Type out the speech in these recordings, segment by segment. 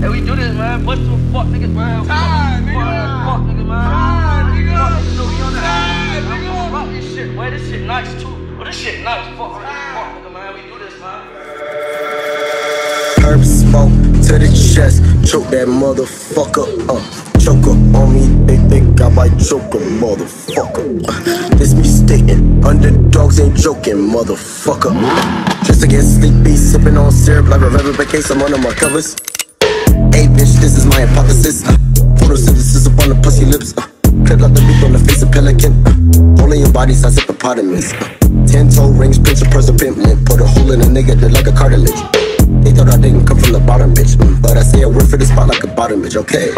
Hey, we do this, man. Bust to a fuck niggas, man. Time, nigga. Fuck nigga, man. Time, nigga. Fuck niggas, know we on that. Time, nigga. Rock this shit, boy. This shit nice, too. Oh, this shit nice. Fuck nigga, man. We do this, man. Herb smoke to the chest, choke that motherfucker up. Choke up on me, they think I might choke a motherfucker. This me stating, underdogs ain't joking, motherfucker. Just to get sleepy, sipping on syrup like a reverend case, I'm under my covers. Hey bitch, this is my hypothesis. Photosynthesis up on the pussy lips. Clip like the beak on the face of pelican. Hole in your body size hippopotamus. 10-toe rings, pinch a person pimp limp. Put a hole in a nigga that like a cartilage. They thought I didn't come from the bottom, bitch. But I say a word for the spot like a bottom, bitch, okay?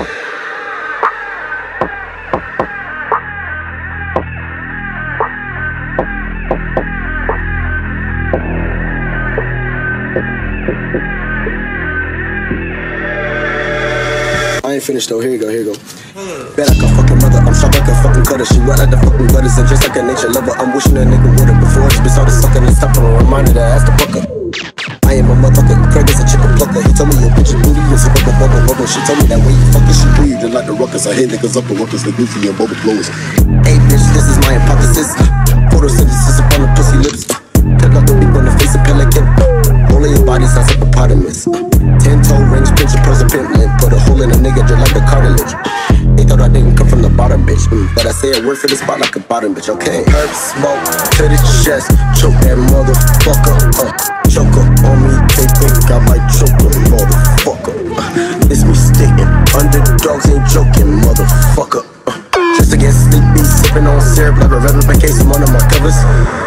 I ain't finished though, here you go. Bad like a fucking mother, I'm sharp like a fucking cutter. She wet like the fucking gutters and just like a nature lover. I'm wishing a nigga would've before it's been started sucking and stopping. A reminder that I asked the fucker. I am a motherfucker, Craig is a chicken plucker. He told me your bitch booty is a bubble. She told me that when you fucking she breathe just like the ruckus. I hate niggas up the ruckus, the goofy and bubble blowers. Hey bitch, this is my hypothesis. Photosynthesis up on the pussy lips. Clip like the beak on the face of pelican. Hole in your body size hippopotamus. 10-toe rings, pinch a person pimp limp. Put a hole in a nigga just like a cartilage. They thought I didn't come from the bottom, bitch. But I say a word for the spot like a bottom, bitch, okay? Herb smoke to the chest, choke that motherfucker up. Choke up on me, they think I might choke a motherfucker. It's me stating, underdogs ain't joking, motherfucker. Just to get sleepy, sipping on syrup like a reverend case, I'm under my covers.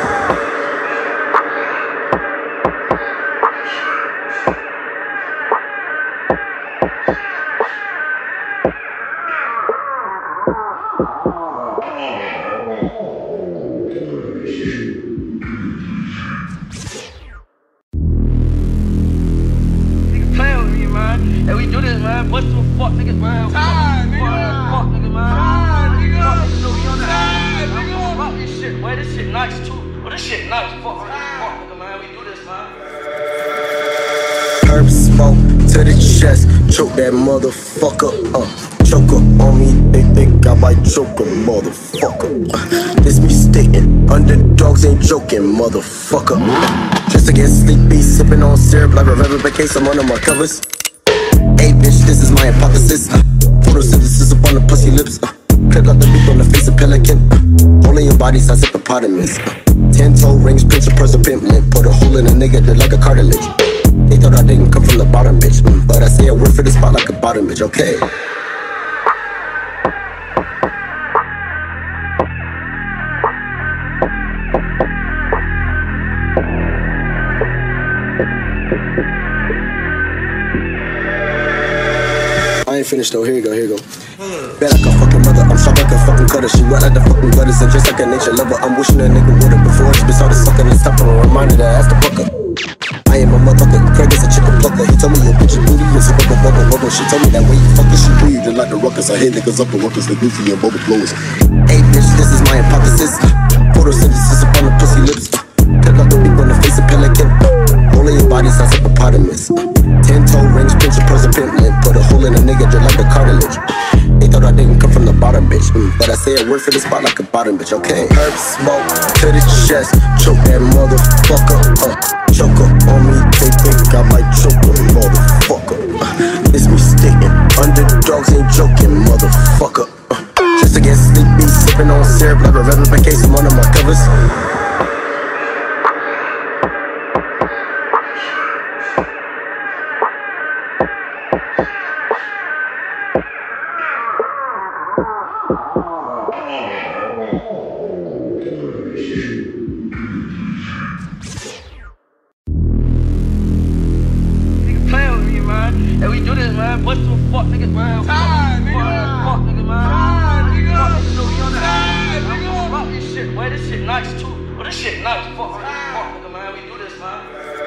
Hey, we do this, man. Bust to a fuck niggas, man. Time, nigga. Fuck nigga, man. Time, nigga. Fuck niggas, know we on that. Time, nigga. Rock this shit, boy. This shit nice, too. Oh, this shit nice. Fuck nigga, man. We do this, man. Herb smoke to the chest, choke that motherfucker up. Choke up on me, they think I might choke a motherfucker. This me stating, underdogs ain't joking, motherfucker. Just to get sleepy, sipping on syrup like a reverend case, I'm under my covers. Hey bitch, this is my hypothesis. Photosynthesis up on the pussy lips. Clip like the beak on the face of pelican. Hole in your body size hippopotamus. 10-toe rings, pinch a person pimp limp. Put a hole in a nigga that like a cartilage. They thought I didn't come from the bottom, bitch. But I say a word for the spot like a bottom, bitch, okay? I ain't finished though, here you go. Bad like a fucking mother, I'm sharp like a fucking cutter. She wet like the fucking gutters and just like a nature lover. I'm wishing a nigga would've before it's been started sucking and stopping. A reminder that I asked the fucker. I am a motherfucker, Craig is a chicken plucker. He told me your bitch booty is a bubble. She told me that when you fucking she breathe just like the ruckus. I hate niggas up the ruckus, the goofy and bubble blowers. Hey bitch, this is my hypothesis. Photosynthesis up on the pussy lips. Clip like the beak on the face of pelican. Hole in your body size hippopotamus. 10-toe rings, pinch a person pimp limp. Put a hole in a nigga just like a cartilage. They thought I didn't come from the bottom, bitch. But I say a word for the spot like a bottom, bitch, okay? Herb smoke to the chest, choke that motherfucker up. Choke up on me, they think I might choke a motherfucker. It's me stating, underdogs ain't joking, motherfucker. Just to get sleepy, sipping on syrup like a reverend case, I'm under my covers. Hey, we do this, man. Bust to a fuck niggas, man. Time, nigga. Fuck nigga, man. Time, nigga. Fuck niggas, know we on that. Time, nigga. Rock this shit, boy. This shit nice, too. Oh, this shit nice. Fuck nigga, man. We do this, man.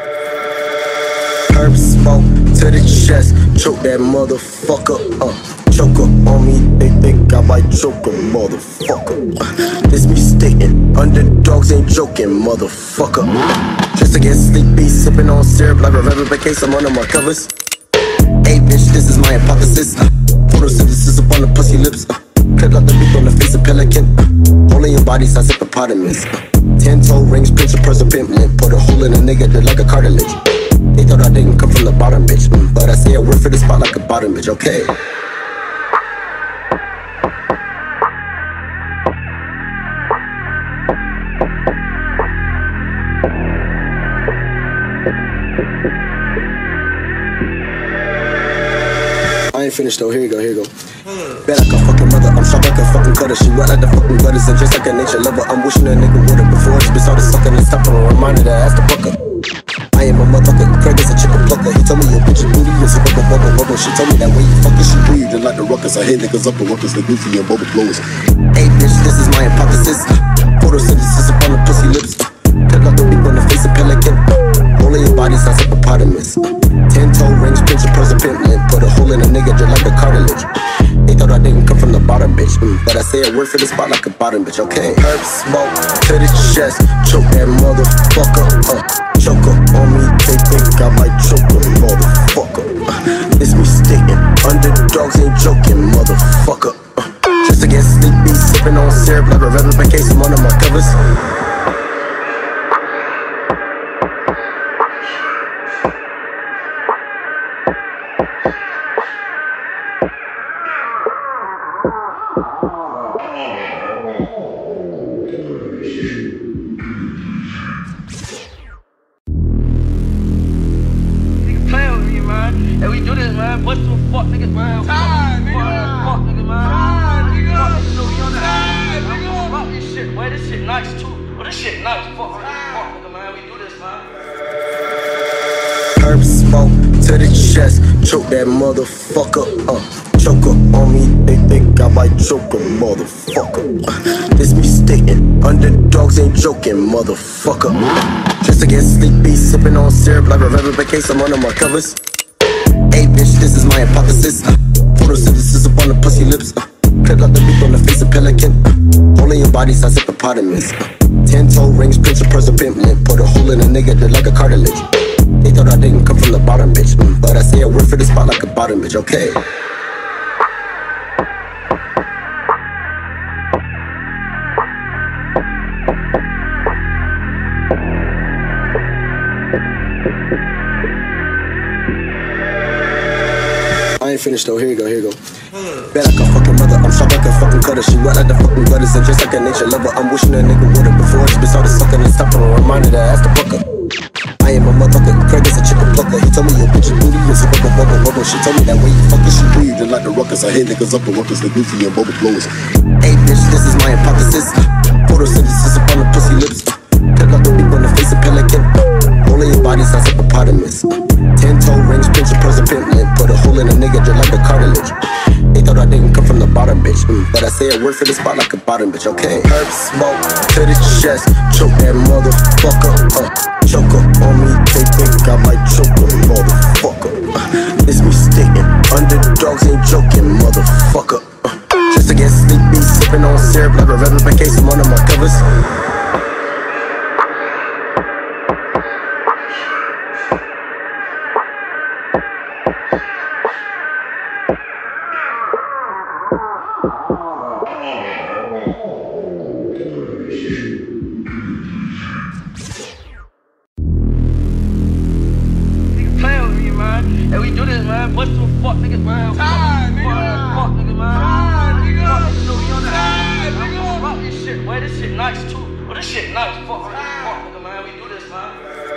Herb smoke to the chest, choke that motherfucker up. Choke up on me, they think I might choke a motherfucker. This me stating, underdogs ain't joking, motherfucker. Just to get sleepy, sipping on syrup like a reverend case, I'm under my covers. Hey bitch, this is my my hypothesis. Photosynthesis up on the pussy lips. Clip like the beak on the face of pelican. Hole in your body size hippopotamus. 10-toe rings, pinch a purse, a pimp lip. Put a hole in a nigga that like a cartilage. They thought I didn't come from the bottom, bitch. But I say a word for the spot like a bottom, bitch, okay? I ain't finished though, here you go. Bet like a fucking mother, I'm sharp like a fucking cutter. She wet like the fucking gutters, and just like a nature lover, I'm wishing a nigga would have before this bitch started sucking and stopping. A reminder that I asked the fucker. I am a motherfucker, Craig is a chicken plucker. He told me your bitch booty is a bubble. She told me that when you fucking she breathe, like the ruckus. I hit niggas up and ruckus, the goofy and bubble blowers. Hey bitch, this is my hypothesis. Photosynthesis up on the pussy lips. Clip like the beak on the face of pelican. Hole in your body size hippopotamus. 10-toe rings, pinch a purse, a pimp lip. Put a hole in a nigga just like a cartilage. They thought I didn't come from the bottom, bitch. But I say a word for the spot like a bottom, bitch, okay? Herb smoke to the chest, choke that motherfucker. Choke up on me, they think I might choke a motherfucker. It's me sticking, underdogs ain't joking, motherfucker. Just to get sleepy, sipping on syrup like a rebel by case I'm under my covers. And we do this, man. What's the fuck, niggas, man? Time, nigga. Fuck, nigga, man. Time, nigga. Fuck, nigga, we on that. Time, nigga. Fuck this shit, boy. This shit nice, too. Well, this shit nice. Fuck, nigga, man. We do this, man. Herb smoke to the chest, choke that motherfucker. Choke up on me, they think I might choke a motherfucker. This me stating, underdogs ain't joking, motherfucker. Just to get sleepy, sipping on syrup like a rebel by case I'm under my covers. Hey bitch, this is my hypothesis. Photosynthesis up on the pussy lips. Clip like the beak on the face of pelican. Hole in your body size hippopotamus. 10-toe rings, pinch a purse, a pimp lip. Put a hole in a nigga that like a cartilage. They thought I didn't come from the bottom, bitch. But I say a word for the spot like a bottom, bitch, okay? I ain't finished though, here you go. Bet like a fucking mother, I'm sharp like a fucking cutter. She wet like the fucking gutters, and just like a nature lover, I'm wishing a nigga would have before this bitch started sucking and stopping. A reminder that I asked the fucker. I am a motherfucker, Craig is a chicken plucker. He told me your bitch booty is a bubble. She told me that when you fucking she breathe, like the ruckus. I hit niggas up and ruckus, the goofy and bubble blowers. Hey bitch, this is my hypothesis. Photosynthesis up on the pussy lips. Clip like the beak on the face of pelican. Hole in your body size hippopotamus. 10-toe rings, pinch a purse, a pimp lip. Put a hole in a nigga just like a cartilage. They thought I didn't come from the bottom, bitch. But I say a word for the spot like a bottom, bitch, okay? Herb smoke to the chest, choke that motherfucker. Choke up on me, they think I might choke a motherfucker. It's me stating, underdogs ain't joking, motherfucker. Just to get sleepy, sipping on syrup like a rebel by case I'm under my covers. And we do this, man. What's the fuck, niggas, man? Time, nigga. Fuck, nigga, man. Time, nigga. Fuck, nigga, we on that. Time, nigga. Fuck this shit, boy. This shit nice, too. Well, this shit nice. Fuck, nigga, man. We do this, man.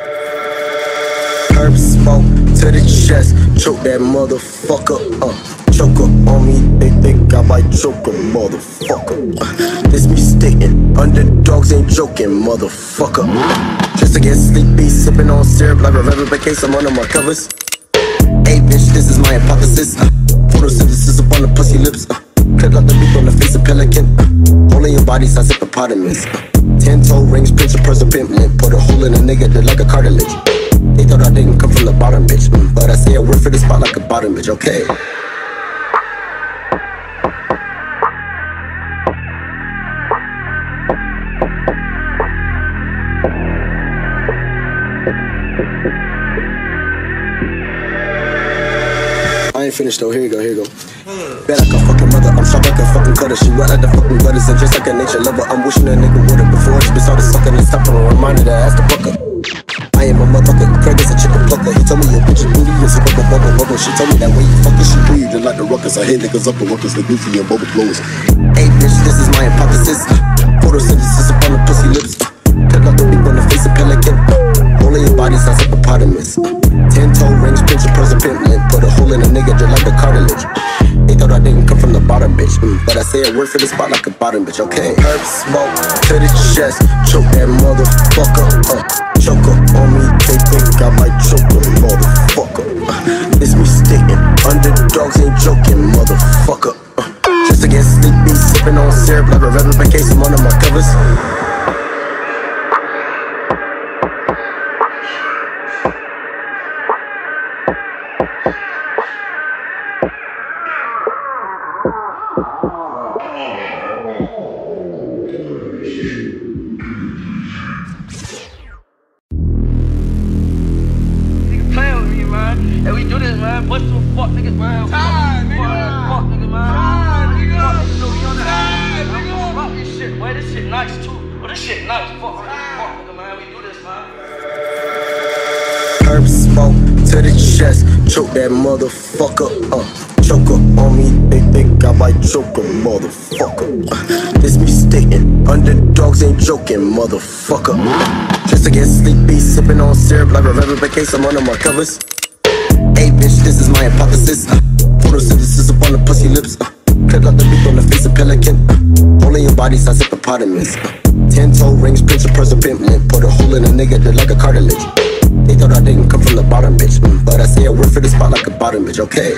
Herb smoke to the chest, choke that motherfucker. Choke up on me, they think I might choke a motherfucker. This me stating, underdogs ain't joking, motherfucker. Just to get sleepy, sipping on syrup like a rebel by case I'm under my covers. Hey bitch, this is my hypothesis. Photosynthesis up on the pussy lips. Clip like the beak on the face of pelican. Hole in your body size hippopotamus. 10-toe rings, pinch a purse, a pimp lip. Put a hole in a nigga that like a cartilage. They thought I didn't come from the bottom, bitch. But I say a word for the spot like a bottom, bitch, okay? I ain't ain't finished though, here you go, here you go. Bet like a fucking mother, I'm sharp like a fucking cutter. She wet like the fucking gutters, and just like a nature lover, I'm wishing a nigga would have before this bitch started sucking and stopping. A reminder that I asked the fucker. I am a motherfucker, Craig is a chicken plucker. He told me your bitch is booty is a bubble. She told me that when you fucking she breathe, just like the ruckus. I hit niggas up and workers, the goofy and bubble blowers. Hey bitch, this is my hypothesis. Photosynthesis upon the pussy lips. Cut out the beak on the face of pelican. Hole in your body sounds like hippopotamus. 10-toe rings, pinch your person pimpling. Put a hole in a nigga just like the cartilage. They thought I didn't come from the bottom, bitch. But I say a word for the spot like a bottom, bitch, okay. Herb smoke to the chest. Choke that motherfucker, choke up on me, they think I might choke a motherfucker. It's me sticking, underdogs ain't joking, motherfucker. Just to get sleepy, sipping on syrup like a relevant case of one of my covers. Hey, we do this, man. Bust some fuck niggas, man. Time, nigga. Fuck nigga, man. Time, nigga. Fuck nigga, we on that. Time, nigga. Fuck this shit, boy. This shit nice, too. Oh, this shit nice. Fuck nigga, man. We do this, man. Herb smoke to the chest. Choke that motherfucker, choke up on me, they think I might choke a motherfucker. This me sticking, underdogs ain't joking, motherfucker. Just to get sleepy, sipping on syrup like a relevant case of one of my covers. Hey bitch, this is my hypothesis. Photosynthesis upon the pussy lips. Cut out the beak on the face of pelican. Hole in your body sounds like hippopotamus. 10-toe rings, pinch your person pimpling. Put a hole in a nigga just like a cartilage. They thought I didn't come from the bottom, bitch. But I say a word for the spot like a bottom, bitch, okay.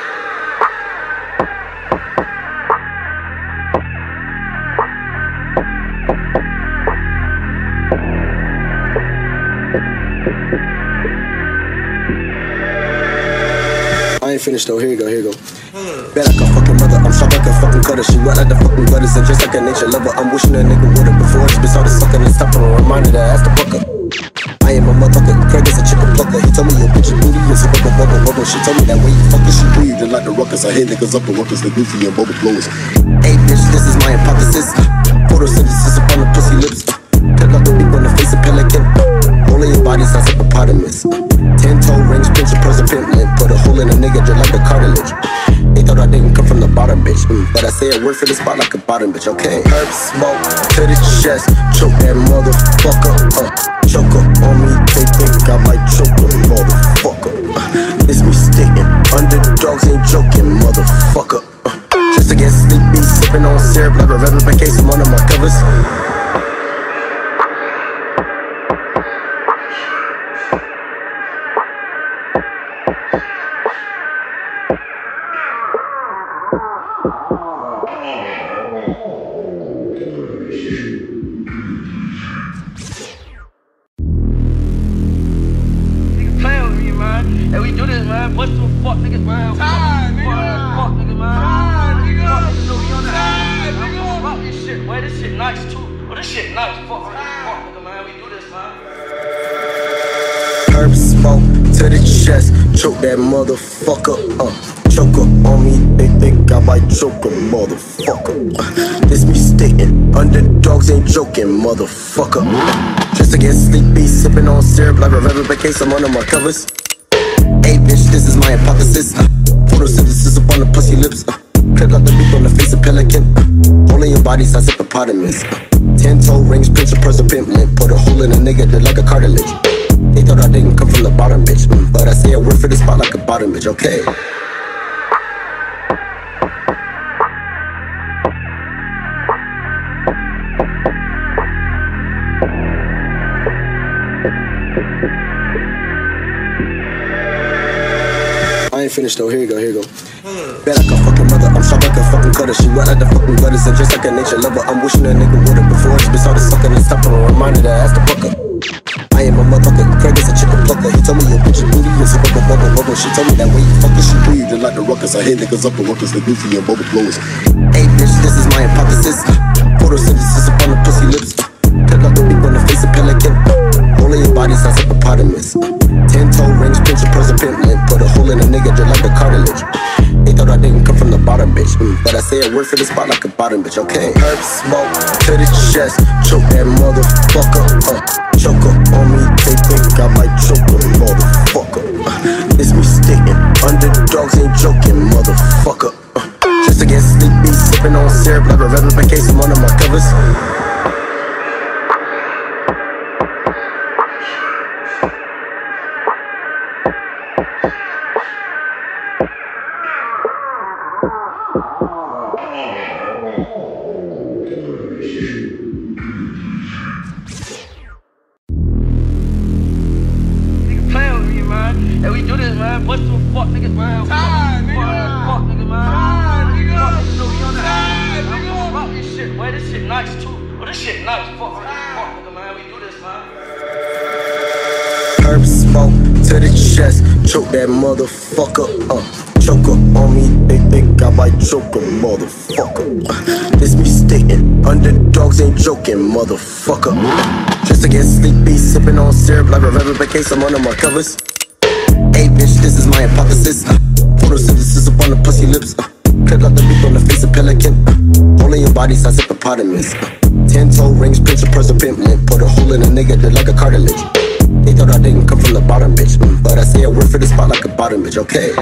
I ain't finished though, here you go, here you go. Bet like a fucking mother, I'm sharp like a fucking cutter. She wet like the fucking gutters, and just like a nature lover, I'm wishing a nigga would have before this bitch started sucking and stopping. A reminder that I asked the fucker. I am a motherfucker, Craig is a chicken plucker. He told me your bitch is booty is a bubble. She told me that when you fucking she breathe, just like the ruckus. I hit niggas up and workers, the goofy and bubble blowers. Hey bitch, this is my hypothesis. Photosynthesis upon the pussy lips. Cut out the beak on the face of pelican. Hole in your body sounds like hippopotamus. 10-toe rings, pinch your person pimpling. Put a hole in a nigga just like a cartilage. They thought I didn't come from the bottom, bitch. But I say a word for the spot like a bottom, bitch, okay. Herb smoke to the chest. Choke that motherfucker, choke up on me, they think I might choke a motherfucker. It's me sticking, underdogs ain't joking, motherfucker. Just to get sleepy, sipping on syrup like a relevant case of one of my covers. Hey, we do this, man. Bust some fuck niggas, man. Time, nigga. Fuck nigga, man. Time, nigga. Fuck nigga, we on that. Time, nigga. Fuck this shit, boy. This shit nice, too. Oh, this shit nice. Fuck nigga, man. We do this, man. Herb smoke to the chest. Choke that motherfucker, choke up on me, they think I might choke a motherfucker. This me sticking, underdogs ain't joking, motherfucker. Just to get sleepy, sipping on syrup like a relevant case of one of my covers. Hey bitch, this is my hypothesis. Photosynthesis upon the pussy lips. Cut out the beak on the face of pelican. Hole in your body sounds like hippopotamus. 10-toe rings, pinch your person pimpling. Put a hole in a nigga just like a cartilage. They thought I didn't come from the bottom, bitch. But I say a word for the spot like a bottom, bitch, okay. I ain't finished though, here you go, here you go. Bet like a fucking mother, I'm sharp like a fucking cutter. She wet like the fucking gutters, and just like a nature lover, I'm wishing a nigga would have before this bitch started sucking and stopping. A reminder that I asked the fucker. I am a motherfucker, Craig is a chicken plucker. He told me your bitch is booty is a bubble. She told me that when you fucking she breathe, just like the ruckus. I hit niggas up and workers, the goofy and bubble blowers. Hey bitch, this is my hypothesis. Photosynthesis upon the pussy lips. Cut out the beak on the face of pelican. Hole in your body sounds like hippopotamus. 10-toe rings, pinch your person pimpling. Put a hole in a nigga just like a cartilage. bitch. But I say a word for the spot like a bottom bitch, okay? Herb smoke to the chest, choke that motherfucker, choke up on me, they think I might choke a motherfucker. It's me sticking, underdogs ain't joking, motherfucker. Just to get sleepy, sipping on syrup like a rebel back case, I'm under my covers. And we do this, man. Bust some fuck niggas, man. Time, nigga. Fuck niggas, man. Time, nigga. Fuck niggas, we on Time, that. nigga. Fuck this shit, boy. This shit nice, too. Oh, this shit nice. Fuck nigga, man. We do this, man. Herb smoke to the chest, choke that motherfucker, choke up on me, they think I might choke a motherfucker. This me sticking, underdogs ain't joking, motherfucker. Just to get sleepy, sipping on syrup like a rebel back case, I'm under my covers. Hey bitch, this is my hypothesis. Photosynthesis up on the pussy lips. Clip like the beak on the face of pelican. Hole in your body sounds hippopotamus. 10-toe rings, pinch a person pimpin'. Put a hole in a nigga that like a cartilage. They thought I didn't come from the bottom bitch, but I say a word for the spot like a bottom bitch, okay?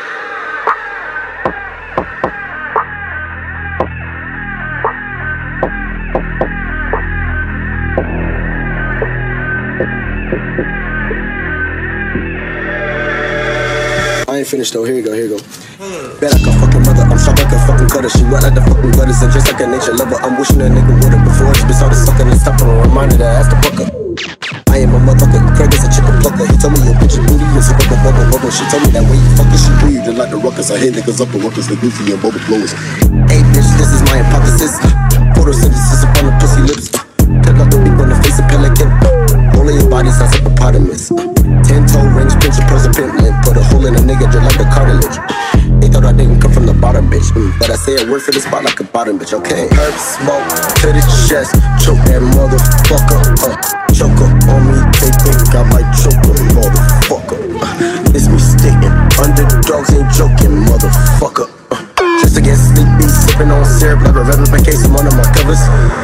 I ain't finished though, here you go. Bet like a fucking mother, I'm sharp like a fucking cutter. She wet like the fucking gutters, and just like a nature lover, I'm wishing a nigga would have before it's been started sucking and stopping. A reminder that I asked the fucker. I am a motherfucker, Craig is a chicken plucker. He told me your bitch is booty is a bubble. She told me that when you fucking she breathe like the ruckus. I hate niggas up the ruckus, the goofy and bubble blowers. Hey bitch, this is my hypothesis. Photosynthesis up on the pussy lips. Clip like the beak on the face of pelican. Hole in your body sounds hippopotamus. 10-toe rings, pinch a person pimpin'. Put a hole in a nigga just like a cartilage. They thought I didn't come from the bottom bitch, but I say a word for the spot like a bottom bitch, okay? Herb smoke to the chest, choke that motherfucker, choke up on me, they think I might choke a motherfucker. It's me sticking, underdogs ain't joking, motherfucker. Just to get sleepy, sipping on syrup like a rebel back case, I'm under my covers.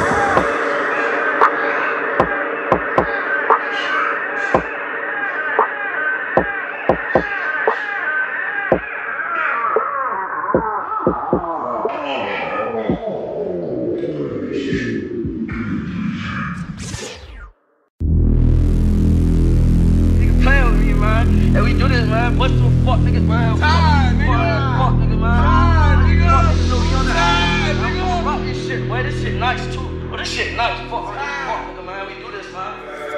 And we do this, man. Bust some fuck niggas, man. Time, nigga. Fuck niggas, man. Time, nigga. Fuck niggas, we on that. Time, nigga. Fuck this shit, boy. This shit nice, too. Oh, this shit nice. Fuck nigga, man. We do this, man.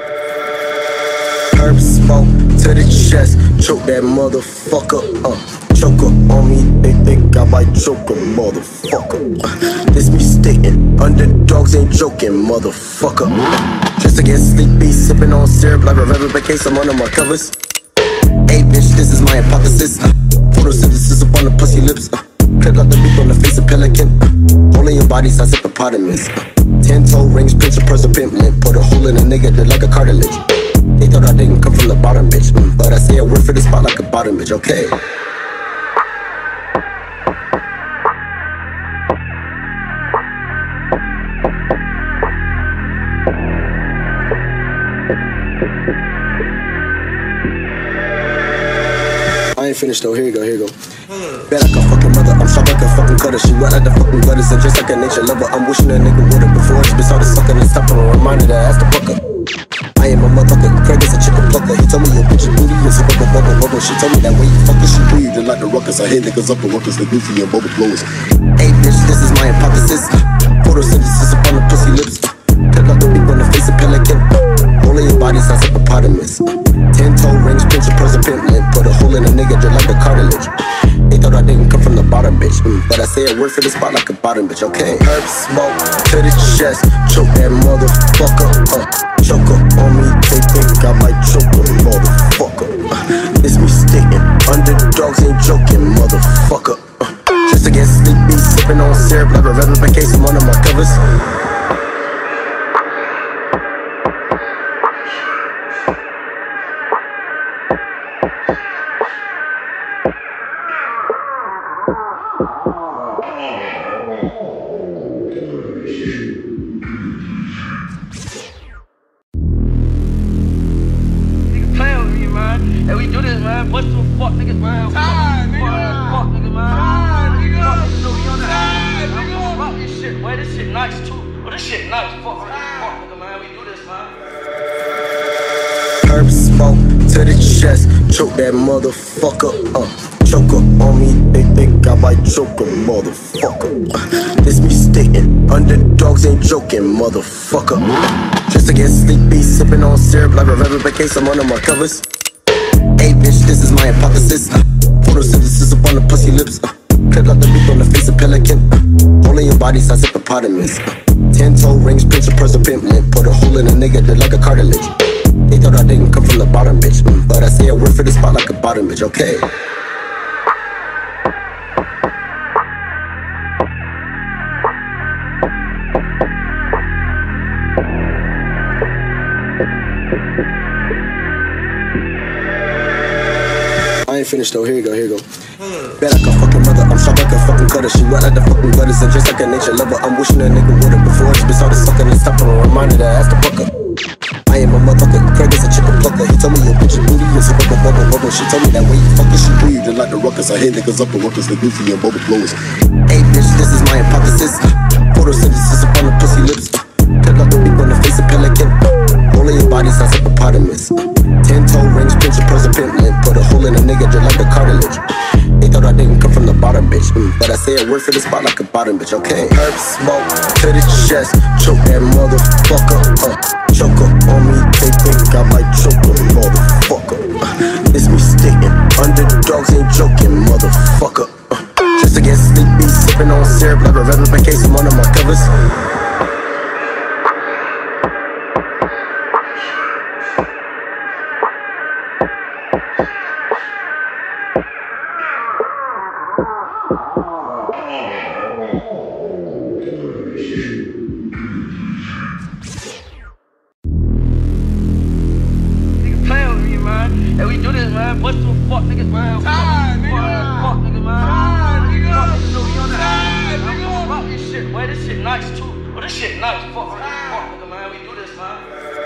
Herb smoke to the chest, choke that motherfucker, choke up on me, they think I might choke a motherfucker. This me sticking, underdogs ain't joking, motherfucker. Just to get sleepy, sipping on syrup like a rebel back case, I'm under my covers. Hey bitch, this is my hypothesis. Photosynthesis up on the pussy lips. Clip like the beak on the face of pelican. Hole in your body sounds hippopotamus. 10-toe rings, pinch a person pimpin'. Put a hole in a nigga that like a cartilage. They thought I didn't come from the bottom bitch, but I say a word for the spot like a bottom bitch, okay? I ain't finished though, here you go. Bet like a fucking mother, I'm sharp like a fucking cutter. She wet like the fucking gutters, and just like a nature lover, I'm wishing a nigga would have before it's been started sucking and stopping. A reminder that I asked the fucker. I am a motherfucker, Craig is a chicken plucker. He told me your bitch is booty is a bubble. She told me that when you fucking she breathe like the ruckus. I hate niggas up the ruckus, the goofy and bubble blowers. Hey bitch, this is my hypothesis. Photosynthesis up on the pussy lips. Clip like the beak on the face of pelican. Hole in your body sounds hippopotamus. 10-toe rings, pinch a person pimpin'. Put a hole in a nigga just like a cartilage. They thought I didn't come from the bottom bitch, but I say a word for the spot like a bottom bitch, okay? Herb smoke to the chest, choke that motherfucker, choke up on me, they think I might choke a motherfucker. It's me sticking, underdogs ain't joking, motherfucker. Just to get sleepy, sipping on syrup like a rebel back case, I'm under my covers. fuck niggas, man. Tired, nigga. Fuck nigga, man. Tired, nigga. Fuck nigga, we on that. Tired, nigga. Fuck this shit, boy. This shit nice too. But this shit nice. Fuck nigga, man. We do this, man. Herb smoke to the chest, choke that motherfucker up. Choke up on me, they think I might choke a motherfucker. This be sticking, underdogs ain't joking, motherfucker. Just to get sleepy, sipping on syrup like a rubber case, I'm under my covers. Hey bitch, this is my hypothesis. Photosynthesis up on the pussy lips. Clip like the beak on the face of pelican. Hole in your body size hippopotamus. 10-toe rings, pinch a person pimpin'. Put a hole in a nigga that like a cartilage. They thought I didn't come from the bottom, bitch. But I say a word for the spot like a bottom, bitch, okay? I ain't finished though, here you go, here you go. Bad like a fucking mother, I'm sharp like a fucking cutter. She wet like the fucking gutters, and just like a nature lover, I'm wishing a nigga would have before this bitch started sucking and stopping. A reminder that I asked the fucker. I am a motherfucker, Craig is a chicken plucker. He told me your bitch's booty is a bubble. She told me that when you fucking she breathe, just like the ruckus. I hit niggas up and ruckus, the goofy and bubble blowers. Hey bitch, this is my hypothesis. Photosynthesis up on the pussy lips. Clip like the beak on the face of pelican. Hole in your body size hippopotamus. 10-toe rings, pinch a person pimpin'. Put a hole in a nigga just like a cartilage. They thought I didn't come from the bottom, bitch. But I say a word for the spot like a bottom, bitch, okay? Herb smoke to the chest, choke that motherfucker up. Choke up on me, they think I might choke a motherfucker. This me sticking, underdogs ain't joking, motherfucker. Just to get sleepy, sipping on syrup like a rubber case, I'm under my covers. Hey, we do this, man. What's the fuck niggas, man? Tired, nigga. Fuck nigga, man. Tired, nigga. Fuck nigga, we on that. Tired, nigga. Fuck this shit, boy. This shit nice too. But this shit nice. Fuck nigga, man. We do this, man.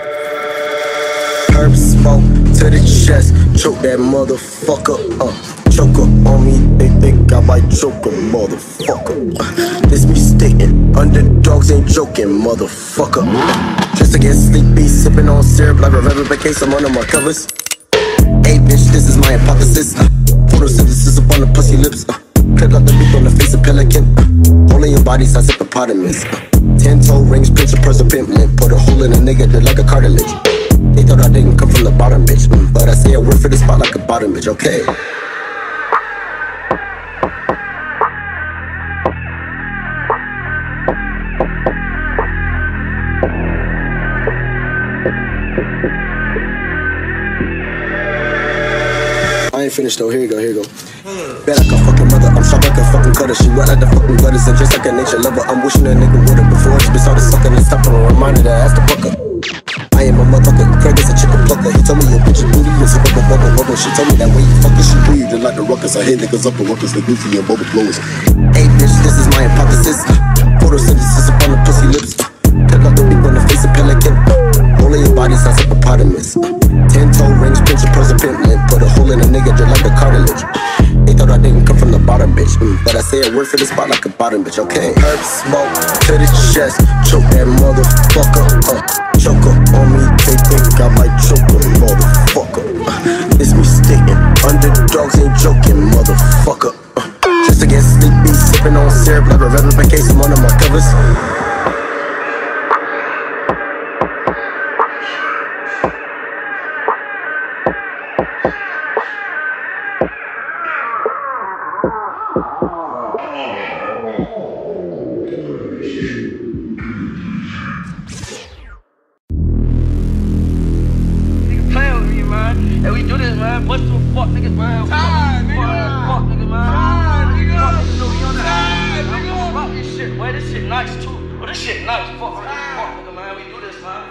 Herb smoke to the chest, choke that motherfucker up. Choke up on me, they think I might choke a motherfucker. This be sticking, underdogs ain't joking, motherfucker. Just to get sleepy, sipping on syrup like a rubber case, I'm under my covers. Hey bitch, this is my hypothesis. Photosynthesis up on the pussy lips. Clip like the beak on the face of pelican. Hole in your body size hippopotamus. 10-toe rings, pinch a person pimpin'. Put a hole in a nigga that like a cartilage. They thought I didn't come from the bottom, bitch. But I say a word for the spot like a bottom, bitch, okay? I ain't finished though, here you go, here you go. Bad like a fucking mother, I'm sharp like a fucking cutter. She wet like the fucking gutters, and just like a nature lover, I'm wishing a nigga would have before this bitch started sucking and stopping. A reminder that I asked the fucker. I am a motherfucker, Craig is a chicken plucker. He told me your bitch's booty is a bubble. She told me that when you fucking she breathe, just like the ruckus. I hit niggas up and ruckus, the goofy and bubble blowers. Hey bitch, this is my hypothesis. Photosynthesis up on the pussy lips. Clip like the beak on the face of pelican. Hole in your body size hippopotamus. 10-toe rings, pinch a person pimpin'. Put a hole in a nigga just like a cartilage. They thought I didn't come from the bottom, bitch. But I say a word for the spot like a bottom, bitch, okay? Herb smoke to the chest, choke that motherfucker up. Choke up on me, they think I might choke a motherfucker. This me sticking, underdogs ain't joking, motherfucker. Just to get sleepy, sipping on syrup like a rubber case, I'm under my covers. Hey, we do this, man. What's the fuck niggas, man? Tired, nigga. Fuck nigga, man. Tired, nigga. Fuck nigga, we on that. Tired, nigga. Fuck this shit, boy. This shit nice too. But this shit nice. Fuck nigga, man. We do this, man.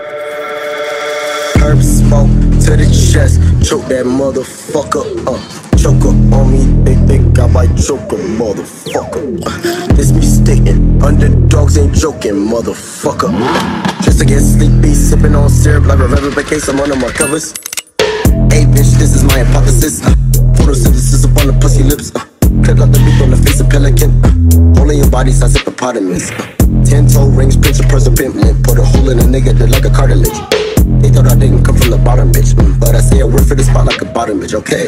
Herb smoke to the chest, choke that motherfucker up. Choke up on me, they think I might choke a motherfucker. This me sticking, underdogs ain't joking, motherfucker. Just to get sleepy, sipping on syrup like a rubber case, I'm under my covers. Hey bitch, this is my hypothesis. Photosynthesis up on the pussy lips. Clip like the beak on the face of pelican. Hole in your body size hippopotamus. 10-toe rings, pinch a purse, a pimp lip. Put a hole in a nigga that like a cartilage. They thought I didn't come from the bottom, bitch. But I say a word for the spot like a bottom, bitch, okay.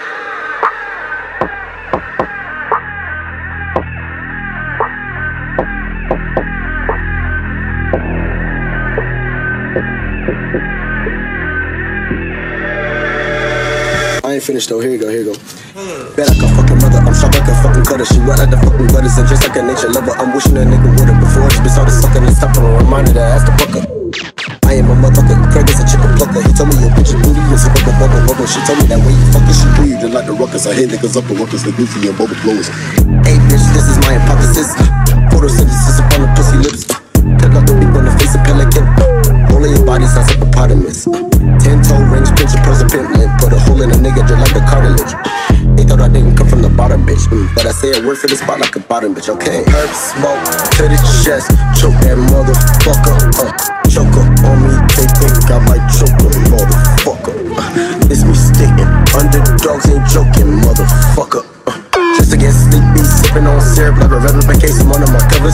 I ain't finished though, here you go. Bet I can fucking mother, I'm sharp like a fucking cutter. She wet like the fucking gutters and just like a nature lover. I'm wishing a nigga would have before this bitch started sucking and stopping and reminded her ass to fuck her. I am a motherfucker, Craig is a chicken plucker. He told me your bitch's booty is a bubble. She told me that when you fucking she breathe like the ruckus. I hate niggas up and ruckus, the goofy and bubble blowers. Hey bitch, this is my hypothesis. Photosynthesis up on the pussy lips. Clip like the beak on the face of pelican. Hole in your body size hippopotamus. 10-toe rings, pinch a purse, a pimp lip. Put a hole in a nigga just like a cartilage. They thought I didn't come from the bottom, bitch. But I say a word for the spot like a bottom, bitch, okay. Herb smoke to the chest, choke that motherfucker up. Choke up on me, they think I might choke a motherfucker. It's me sticking, underdogs ain't joking, motherfucker. Just to get sleepy, sipping on syrup like a rebel by case of one of my covers.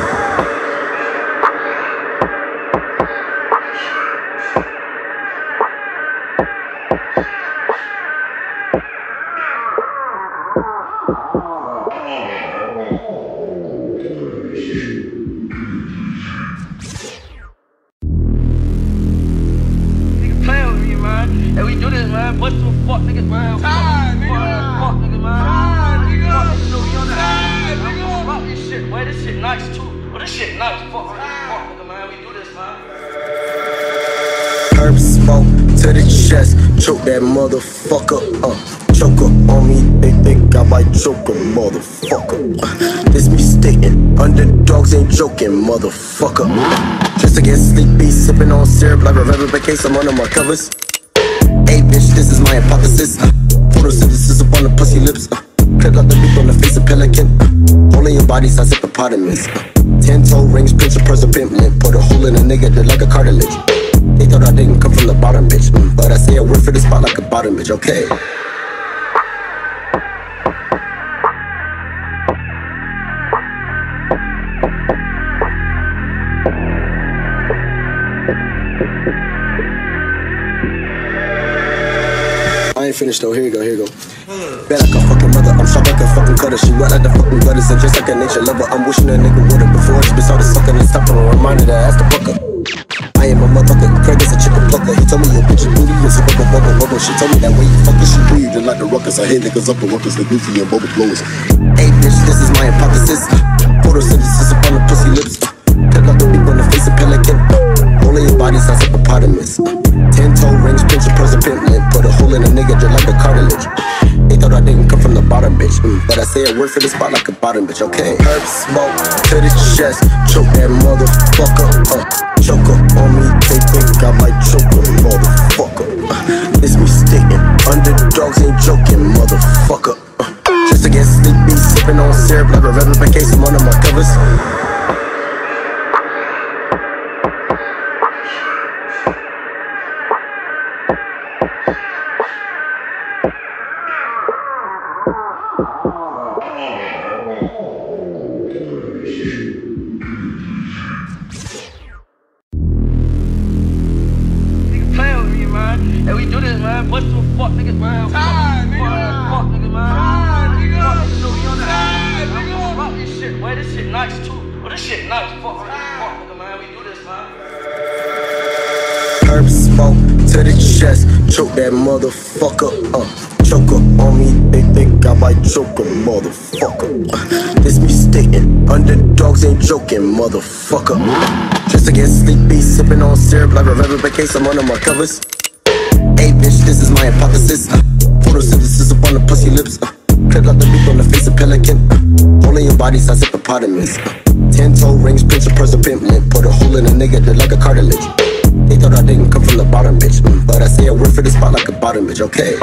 Hey, we do this, man. Bust some fuck niggas, man. Tired, nigga. Fuck nigga, man. Tired, nigga. Fuck nigga, we on that. Tired, nigga. Fuck this shit, boy. This shit nice, too. But this shit nice. Fuck nigga, man. We do this, man. Herb smoke to the chest, choke that motherfucker up. Choke up on me, they think I might choke a motherfucker. This me sticking, underdogs ain't joking, motherfucker. Just to get sleepy, sipping on syrup like a rebel by case of one of my covers. Hey bitch, this is my hypothesis. Photosynthesis up on the pussy lips. Clip like the beak on the face of pelican. Hole in your body size hippopotamus. 10-toe rings, pinch a purse, a pimp lip. Put a hole in a nigga that like a cartilage. They thought I didn't come from the bottom, bitch. But I say a word for the spot like a bottom, bitch, okay. I ain't finished though, here you go. Bet I can fucking mother, I'm sharp like a fucking cutter. She wet like the fucking gutters and just like a nature lover. I'm wishing a nigga would have before this bitch started sucking and stopping and reminded her ass to fuck her. I am a motherfucker, Craig is a chicken plucker. He told me your bitch's booty is a bubble. She told me that when you fucking she breathe like the ruckus. I hate niggas up and ruckus, the goofy and bubble blowers. Hey bitch, this is my hypothesis. Photosynthesis up on the pussy lips. Clip like the beak on the face of pelican. Hole in your body size hippopotamus. 10-toe rings, pinch a purse, a pimp lip. Put a hole in a nigga just like a cartilage. They thought I didn't come from the bottom, bitch. But I say a word for the spot like a bottom, bitch, okay. Herb smoke to the chest, choke that motherfucker up. Choke up on me, they think I might choke a motherfucker. It's me sticking, underdogs ain't joking, motherfucker. Just to get sleepy, sipping on syrup like a rebel by case of one of my covers. Hey, we do this, man. Bust some fuck niggas, man. Tired, nigga. Fuck nigga, man. Tired, nigga. Fuck nigga, we on that. Tired, nigga. Fuck this shit, boy. This shit nice, too. But this shit nice. Fuck nigga, man. We do this, man. Herb smoke to the chest, choke that motherfucker up. Choke up on me, they think I might choke a motherfucker. This me sticking, underdogs ain't joking, motherfucker. Just to get sleepy, sipping on syrup like a rebel by case of one of my covers. Hey bitch, this is my hypothesis. Photosynthesis up on the pussy lips. Clip like the beak on the face of pelican. Hole in your body size hippopotamus. 10-toe rings, pinch a purse, a pimp lip. Put a hole in a nigga that like a cartilage. They thought I didn't come from the bottom, bitch. But I say a word for the spot like a bottom, bitch, okay.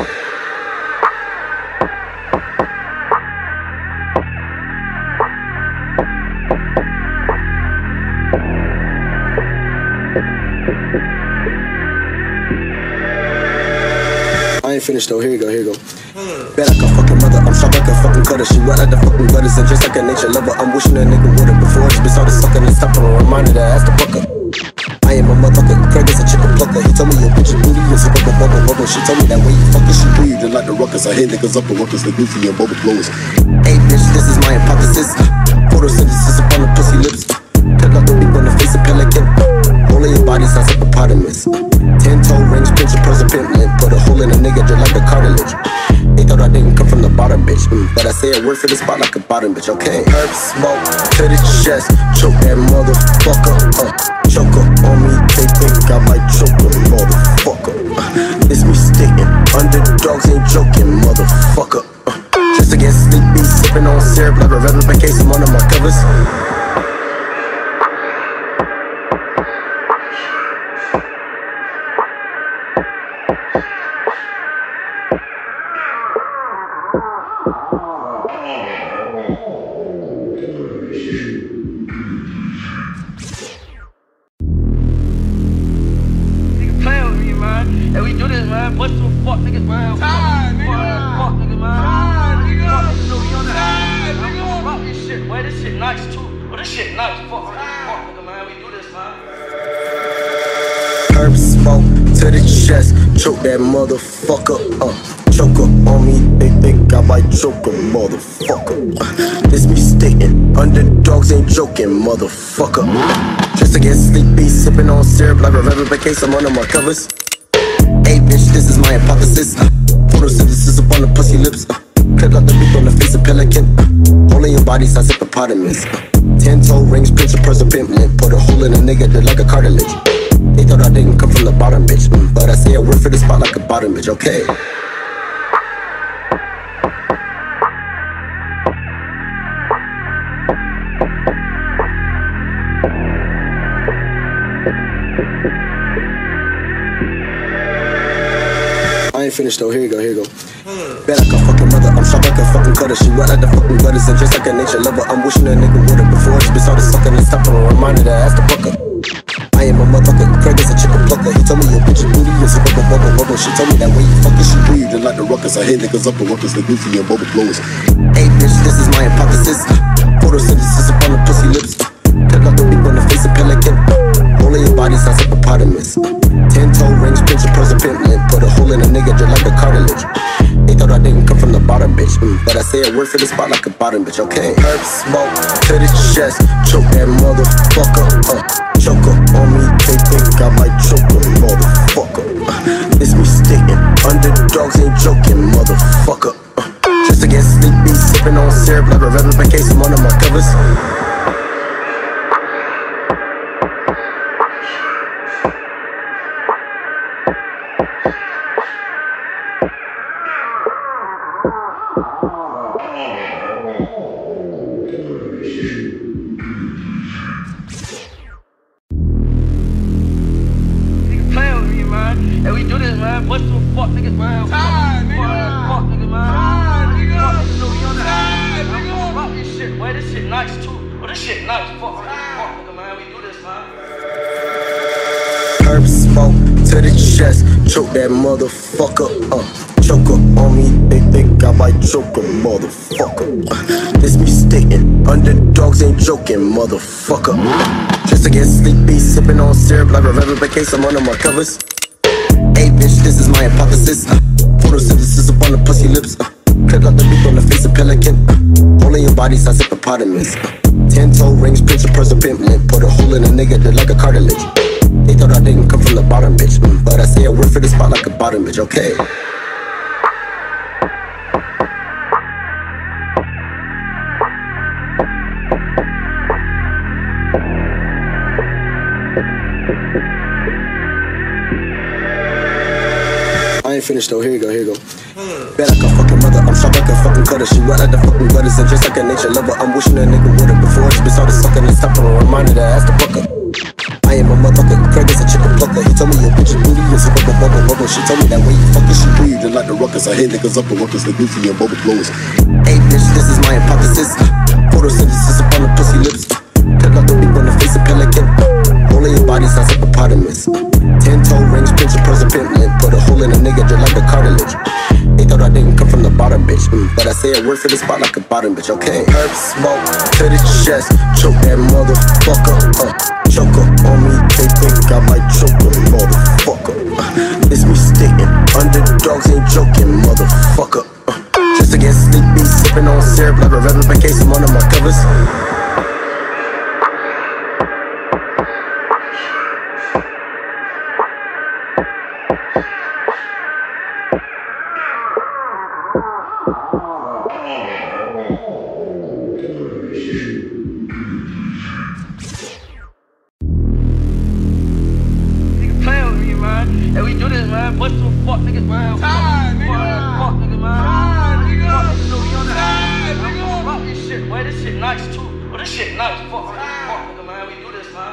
I ain't ain't finished though, here you go, here you go. Bet like a fucking mother, I'm sharp like a fucking cutter. She wet like the fucking gutters, and just like a nature lover, I'm wishing a nigga would have before this bitch started sucking and stopping. A reminder that I asked the fucker. I am a motherfucker, Craig is a chicken plucker. He told me your bitch is booty is a bubble. She told me that when you fucking she do you just like the ruckus. I hit niggas up and ruckus, the goofy and bubble blowers. Hey bitch, this is my hypothesis. Photosynthesis upon the pussy lips. Cut out the beak on the face of pelican. All of your body sounds like hippopotamus. 10-toe rings, pinch a person pimpin'. Put a hole in a nigga just like a cartilage. They thought I didn't come from the bottom, bitch. But I say a word for the spot like a bottom, bitch, okay? Herb smoke to the chest. Choke that motherfucker up. Choke up on me, they think I might choke a motherfucker. It's me sticking. Underdogs ain't joking, motherfucker. Just to get sleepy, sipping on syrup like a relevant case of one of my covers. Hey, we do this, man. What's the fuck, niggas, man? Time, nigga. Fuck, nigga, man. Time, nigga. Fuck, we on that. Time, nigga. Fuck this shit, boy. This shit nice, too. Oh, this shit nice. Fuck, nigga, man. We do this, man. Herb smoke to the chest. Choke that motherfucker up. Choke up on me, they think I might choke a motherfucker. This me sticking. Underdogs ain't joking, motherfucker. Just to get sleepy, sipping on syrup like a relevant case of one of my covers. Hey bitch, this is my hypothesis. Photosynthesis upon the pussy lips. Cut out the beak on the face of pelican. All in your body sounds hippopotamus. 10-toe rings, pinch a person pimpin'. Put a hole in a nigga just like a cartilage. They thought I didn't come from the bottom, bitch. But I say a word for the spot like a bottom, bitch, okay? I ain't finished though, here you go, here you go. Bet like a fucking mother, I'm sharp like a fucking cutter. She wet like the fucking gutters, and just like a nature lover, I'm wishing a nigga would have before this bitch started sucking and stopping. A reminder that I asked the fucker. I am a motherfucker, Craig is a chicken plucker. He told me your bitch is booty is a bubble. She told me that when you fucking she do you just like the ruckus. I hit niggas up and ruckus, the goofy and bubble blowers. Hey bitch, this is my hypothesis. Photosynthesis upon the pussy lips. Cut out the beak on the face of pelican. All of your body sounds like hippopotamus. 10-toe rings, pinch a person pimpin'. Put a hole in a nigga just like a cartilage. They thought I didn't come from the bottom, bitch. But I say a word for the spot like a bottom, bitch, okay? Herb smoke to the chest. Choke that motherfucker up. Choke up on me, they think I might choke a motherfucker. It's me sticking. Underdogs ain't joking, motherfucker. Just to get sleepy, sipping on syrup like a relevant case of one of my covers. Hey, we do this, man. What's the fuck, niggas, man? Time, nigga. Fuck, nigga, man. Time, nigga. Fuck, we on that. Time, nigga. Fuck this shit, boy. This shit nice, too. Oh, this shit nice. Fuck, nigga, man. We do this, man. Herb smoke to the chest. Choke that motherfucker up. Choke up on me, they think I might choke a motherfucker. This me sticking. Underdogs ain't joking, motherfucker. Just to get sleepy, sipping on syrup like a relevant case of one of my covers. Hey bitch, this is my hypothesis. Photosynthesis upon the pussy lips. Cut out the beak on the face of pelican. All in your body sounds hippopotamus. 10-toe rings, pinch a person pimpin'. Put a hole in a nigga just like a cartilage. They thought I didn't come from the bottom, bitch. But I say a word for the spot like a bottom, bitch, okay? I ain't finished though, here you go, here you go. Bet like a fucking mother, I'm sharp like a fucking cutter. She wet like the fucking gutters, and just like a nature lover, I'm wishing a nigga would have before this bitch started sucking and stopping. A reminder that I asked the fucker. I am a motherfucker, Craig is a chicken plucker. He told me your bitch is booty is a bubble. She told me that when you fucking she do you just like the ruckus. I hit niggas up and ruckus, the goofy and bubble blowers. Hey bitch, this is my hypothesis. Photosynthesis upon the pussy lips. Cut out the beak on the face of pelican. All in your body sounds like hippopotamus. 10-toe rings, pinch a pearls, a pimp lint. Put a hole in a nigga just like a cartilage. They thought I didn't come from the bottom, bitch. But I say a word for the spot like a bottom, bitch, okay? Herb smoke to the chest, choke that motherfucker. Choke up on me, they think I might choke a motherfucker. It's me sticking, underdogs ain't joking, motherfucker. Just to get sleepy, sipping on syrup like a rebel in case I'm under my covers. Hey, we do this, man. Bust some fuck niggas, man. Time, nigga. Fuck nigga, man. Time, nigga. Fuck nigga, we on that. Time, nigga. Fuck this shit, boy. This shit nice too. Oh, this shit nice. Fuck nigga, man. We do this, man.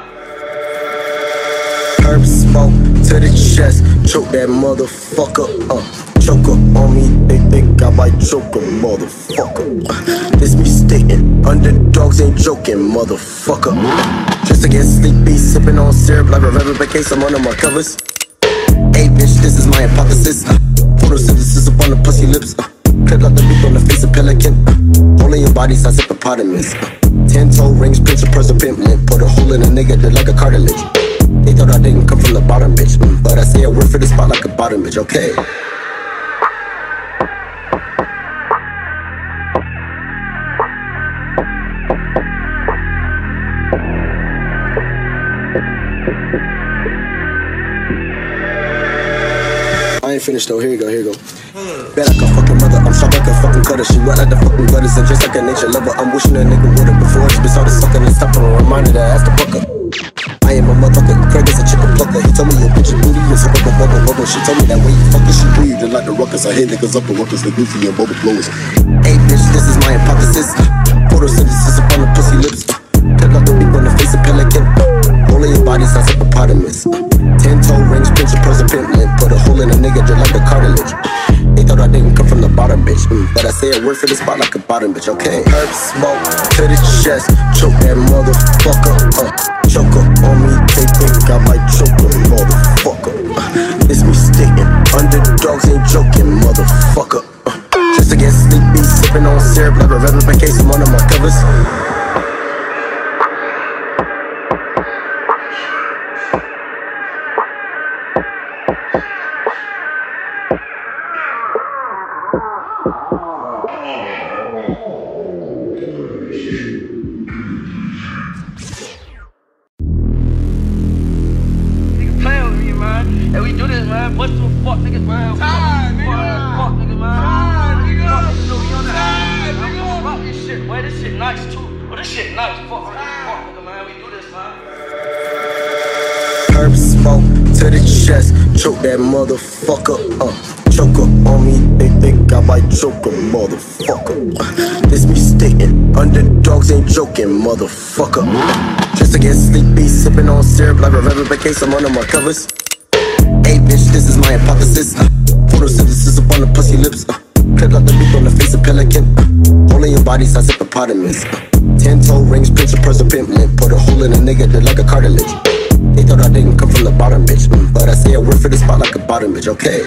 Herb smoke to the chest, choke that motherfucker. Choke up on me, they think I might choke a motherfucker. This me sticking, underdogs ain't joking, motherfucker. Just to get sleepy, sipping on syrup like a rebel in case I'm under my covers. Hey bitch, this is my hypothesis. Photosynthesis up on the pussy lips. Clip like the beak on the face of pelican. Hole in your body size hippopotamus. 10-toe rings, pinch a pearls, a pimp lint. Put a hole in a nigga just like a cartilage. They thought I didn't come from the bottom, bitch. But I say a word for the spot like a bottom, bitch, okay? I ain't finished though, here you go, here you go. Bad like a fucking mother, I'm sharp like a fucking cutter. She wet like the fucking gutters and just like a nature lover. I'm wishing a nigga would have before this bitch started sucking and stopping and reminded her ass to fuck up. I am a motherfucker, Craig is a chicken plucker. He told me your bitch booty is a bubble, bubble, bubble. She told me that way you fucking she breathe just like the ruckus. I hit niggas up and ruckus, the goofy and bubble blowers. Hey bitch, this is my hypothesis. Photosynthesis up on the pussy lips. Clip like the beak on the face of pelican. Hole in your body size hippopotamus. 10-toe rings, pinch a pearls, a pimp lint. Put a hole in a nigga just like a cartilage. They thought I didn't come from the bottom, bitch. But I say a word for the spot like a bottom, bitch, okay? Herb smoke to the chest, choke that motherfucker. Choke up on me, they think I might choke a motherfucker. It's me sticking, underdogs ain't joking, motherfucker. Just to get sleepy, sipping on syrup like a rebel in case I'm under my covers. Hey, we do this, man. Bust some fuck niggas, man. Time, nigga. Fuck nigga, man. Time, nigga. Fuck nigga, we on that. Time, nigga. Fuck this shit, boy. This shit nice too. Oh, this shit nice. Fuck nigga, man. We do this, man. Herb smoke to the chest, choke that motherfucker. Choke up on me, they think I might choke a motherfucker. This me sticking, underdogs ain't joking, motherfucker. Just to get sleepy, sipping on syrup like a rebel in case I'm under my covers. Hey bitch, this is my hypothesis. Photosynthesis up on the pussy lips. Clip like the beak on the face of pelican. Hole in your body size hippopotamus. 10-toe rings, pinch a pearls, a pimp lint. Put a hole in a nigga just like a cartilage. They thought I didn't come from the bottom, bitch. But I say a word for the spot like a bottom, bitch, okay?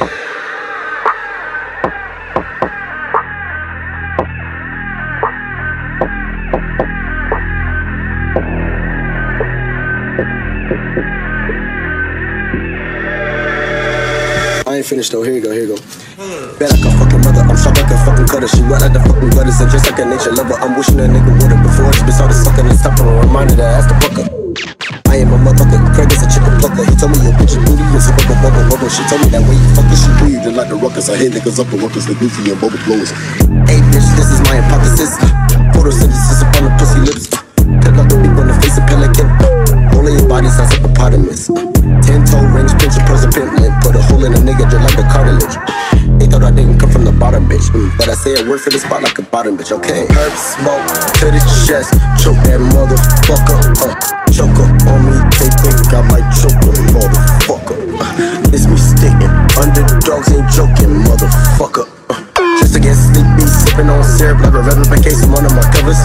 I ain't finished though, here you go, here you go. Bad like a fucking mother, I'm sharp like a fucking cutter. She wet like the fucking gutters and just like a nature lover. I'm wishing a nigga would have before this bitch started sucking and stopping and reminded her ass to fuck up. I am a motherfucker, Craig is a chicken plucker. He told me your bitch booty is a bubble, bubble, bubble. She told me that way you fucking she breathe just like the ruckus. I hit niggas up and ruckus, the goofy and bubble blowers. Hey bitch, this is my hypothesis. Photosynthesis up on the pussy lips. Clip like the beak on the face of pelican. Hole in your body size hippopotamus. 10-toe rings, pinch a pearls, a pimp lint. Put a hole in a nigga just like a cartilage. They thought I didn't come from the bottom, bitch. But I say a word for the spot like a bottom, bitch, okay? Herb smoke to the chest, choke that motherfucker. Choke up on me, they think I might choke a motherfucker. It's me sticking, underdogs ain't joking, motherfucker. Just to get sleepy, sipping on syrup like a rebel in case I'm under my covers.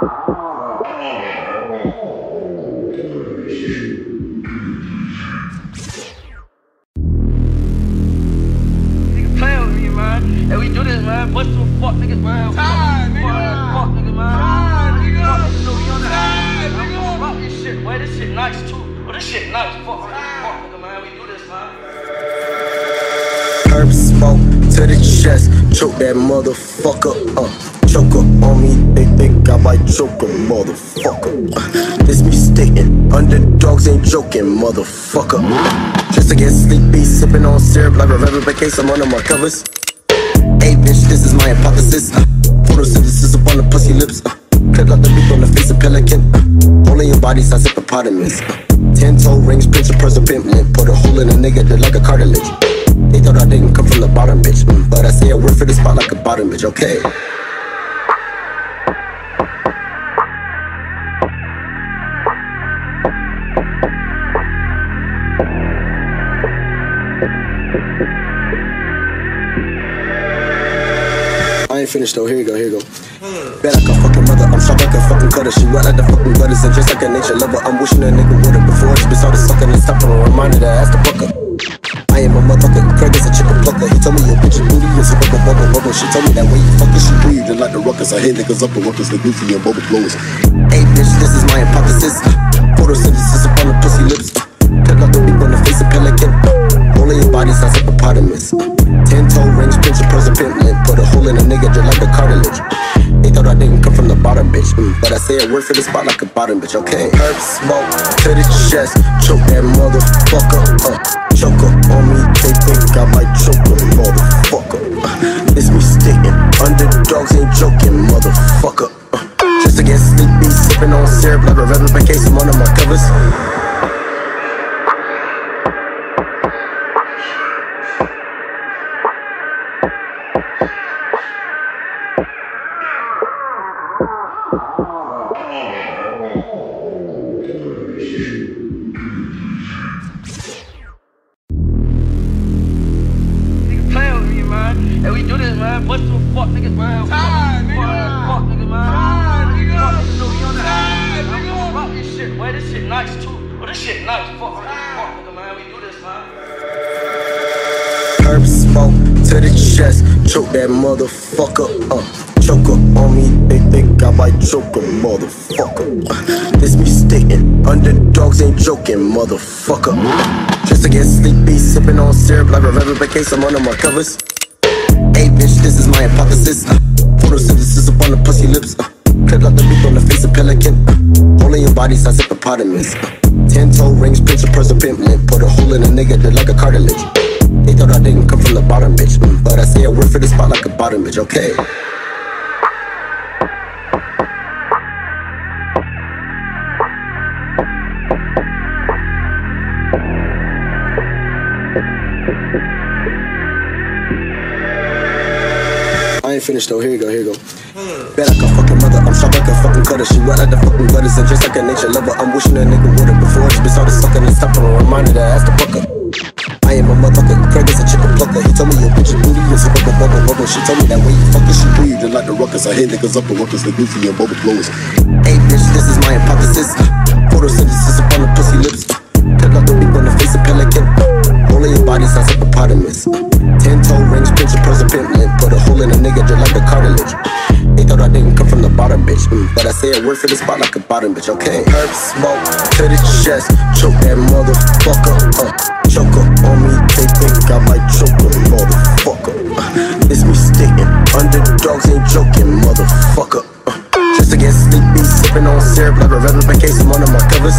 Nigga playing with me, man. And we do this, man. Bust some fuck niggas, man. Time, nigga. Fuck nigga, man. Time, nigga. Fuck niggas, know we on that. Time, I'm nigga. about this shit, boy. This shit nice too. Oh, this shit nice. Fuck nigga, man. We do this, man. Herb smoke to the chest, choke that motherfucker up. Choke up on me, they think I might choke a motherfucker. This me stating, underdogs ain't joking, motherfucker. Just to get sleepy, sipping on syrup like a rubber case, I'm under my covers. Hey bitch, this is my hypothesis. Photosynthesis up on the pussy lips. Clip like the beak on the face of pelican. Hole in your body size hippopotamus. 10-toe rings, pinch a purse of pimp lint. Put a hole in a nigga that like a cartilage. They thought I didn't come from the bottom, bitch. But I say I work for the spot like a bottom, bitch, okay? I ain't finished though, here you go, here you go. Bet like a fucking mother, I'm sharp like a fucking cutter. She wet like the fucking gutters and just like a nature lover. I'm wishing a nigga would have before it's been started sucking and stopping. A reminder that I asked the fucker. I am a motherfucker, Craig is a chicken plucker. He told me your bitch booty is a bubble, bubble, bubble. She told me that way you fucking she breathe just like the ruckus. I hit niggas up and ruckus, the goofy and bubble blowers. Hey bitch, this is my hypothesis. Photosynthesis up on the pussy lips. Clip like the beak on the face of pelican. Hole in your body size hippopotamus. 10-toe rings, pinch a purse of pimp lint. Put a hole in a nigga just like a cartilage. They thought I didn't come from the bottom, bitch. But I say I work for the spot like a bottom, bitch, okay? Herb smoke to the chest, choke that motherfucker up. Choke up on me, they think I might choke a motherfucker. It's me sticking, underdogs ain't joking, motherfucker. Just to get sleepy, sipping on syrup like a rubber case, I'm under my covers. And we do this, man. Bust some fuck niggas, man. Time, nigga. Fuck nigga, man. Time, nigga. Fuck niggas, know we on that. Time, I'm nigga. about this shit, boy. This shit nice too. Oh, this shit nice. Fuck nigga, man. We do this, man. Herb smoke to the chest, choke that motherfucker up. Choke up on me, they think I might choke a motherfucker. This me stating, underdogs ain't joking, motherfucker. Just to get sleepy, sipping on syrup like a rubber case, I'm under my covers. Hey bitch, this is my hypothesis. Photosynthesis up on the pussy lips. Clip like the beak on the face of pelican. Hole in your body size hippopotamus. 10-toe rings, pinch a purse of pimp lint. Put a hole in a nigga that like a cartilage. They thought I didn't come from the bottom, bitch. But I say I work for the spot like a bottom, bitch, okay? I ain't finished though, here you go, here you go. Bet like a fucking mother, I'm sharp like a fucking cutter. She wet like the fucking gutters and just like a nature lover. I'm wishing a nigga would have before it's been started sucking and stopping. A reminder that I asked the fucker. I am a motherfucker, Craig is a chicken plucker. He told me your bitch booty is a bubble, bubble, bubble. She told me that way you fucking she breathe just like the ruckus. I hit niggas up and ruckus, the goofy and bubble blowers. Hey bitch, this is my hypothesis. Photosynthesis up on the pussy lips. Clip like the beak on the face of pelican. Hole in your body size hippopotamus. 10-toe rings, pinch a purse of pimp lint. Put a hole in a nigga just like a cartilage. They thought I didn't come from the bottom, bitch. But I say I work for the spot like a bottom, bitch, okay? Herb smoke to the chest, choke that motherfucker up. Choke up on me, they think I might choke a motherfucker. It's me sticking, underdogs ain't joking, motherfucker. Just to get sleepy, sipping on syrup like a rubber case, I'm under my covers.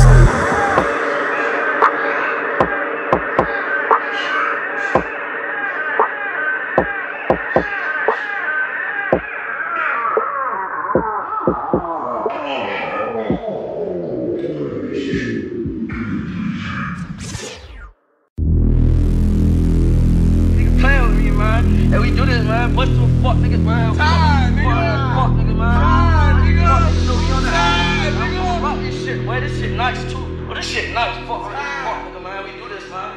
And we do this, man. Bust some fuck niggas, man. Time, nigga. Fuck nigga, man. Time, nigga. Fuck niggas, know we on that. Time, I'm nigga. about this shit, boy. This shit nice too. Oh, this shit nice. Fuck nigga, man. We do this, man.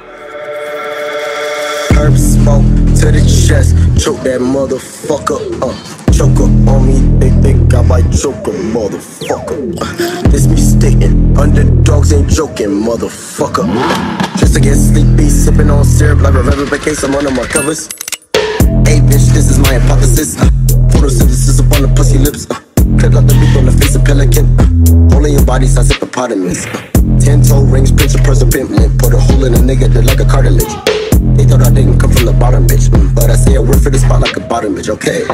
Herb smoke to the chest, choke that motherfucker up. Choke up on me, they think think I might choke a motherfucker. This me stating, underdogs ain't joking, motherfucker. Just to get sleepy, sipping on syrup like a rubber in case I'm under my covers. Hey bitch, this is my hypothesis. Photosynthesis up on the pussy lips. Clip like the beak on the face of pelican. Hole in your body size hippopotamus. 10-toe rings, pinch a purse, a pimp lip. Put a hole in a nigga that like a cartilage. They thought I didn't come from the bottom, bitch. But I say a word for the spot like a bottom, bitch, okay?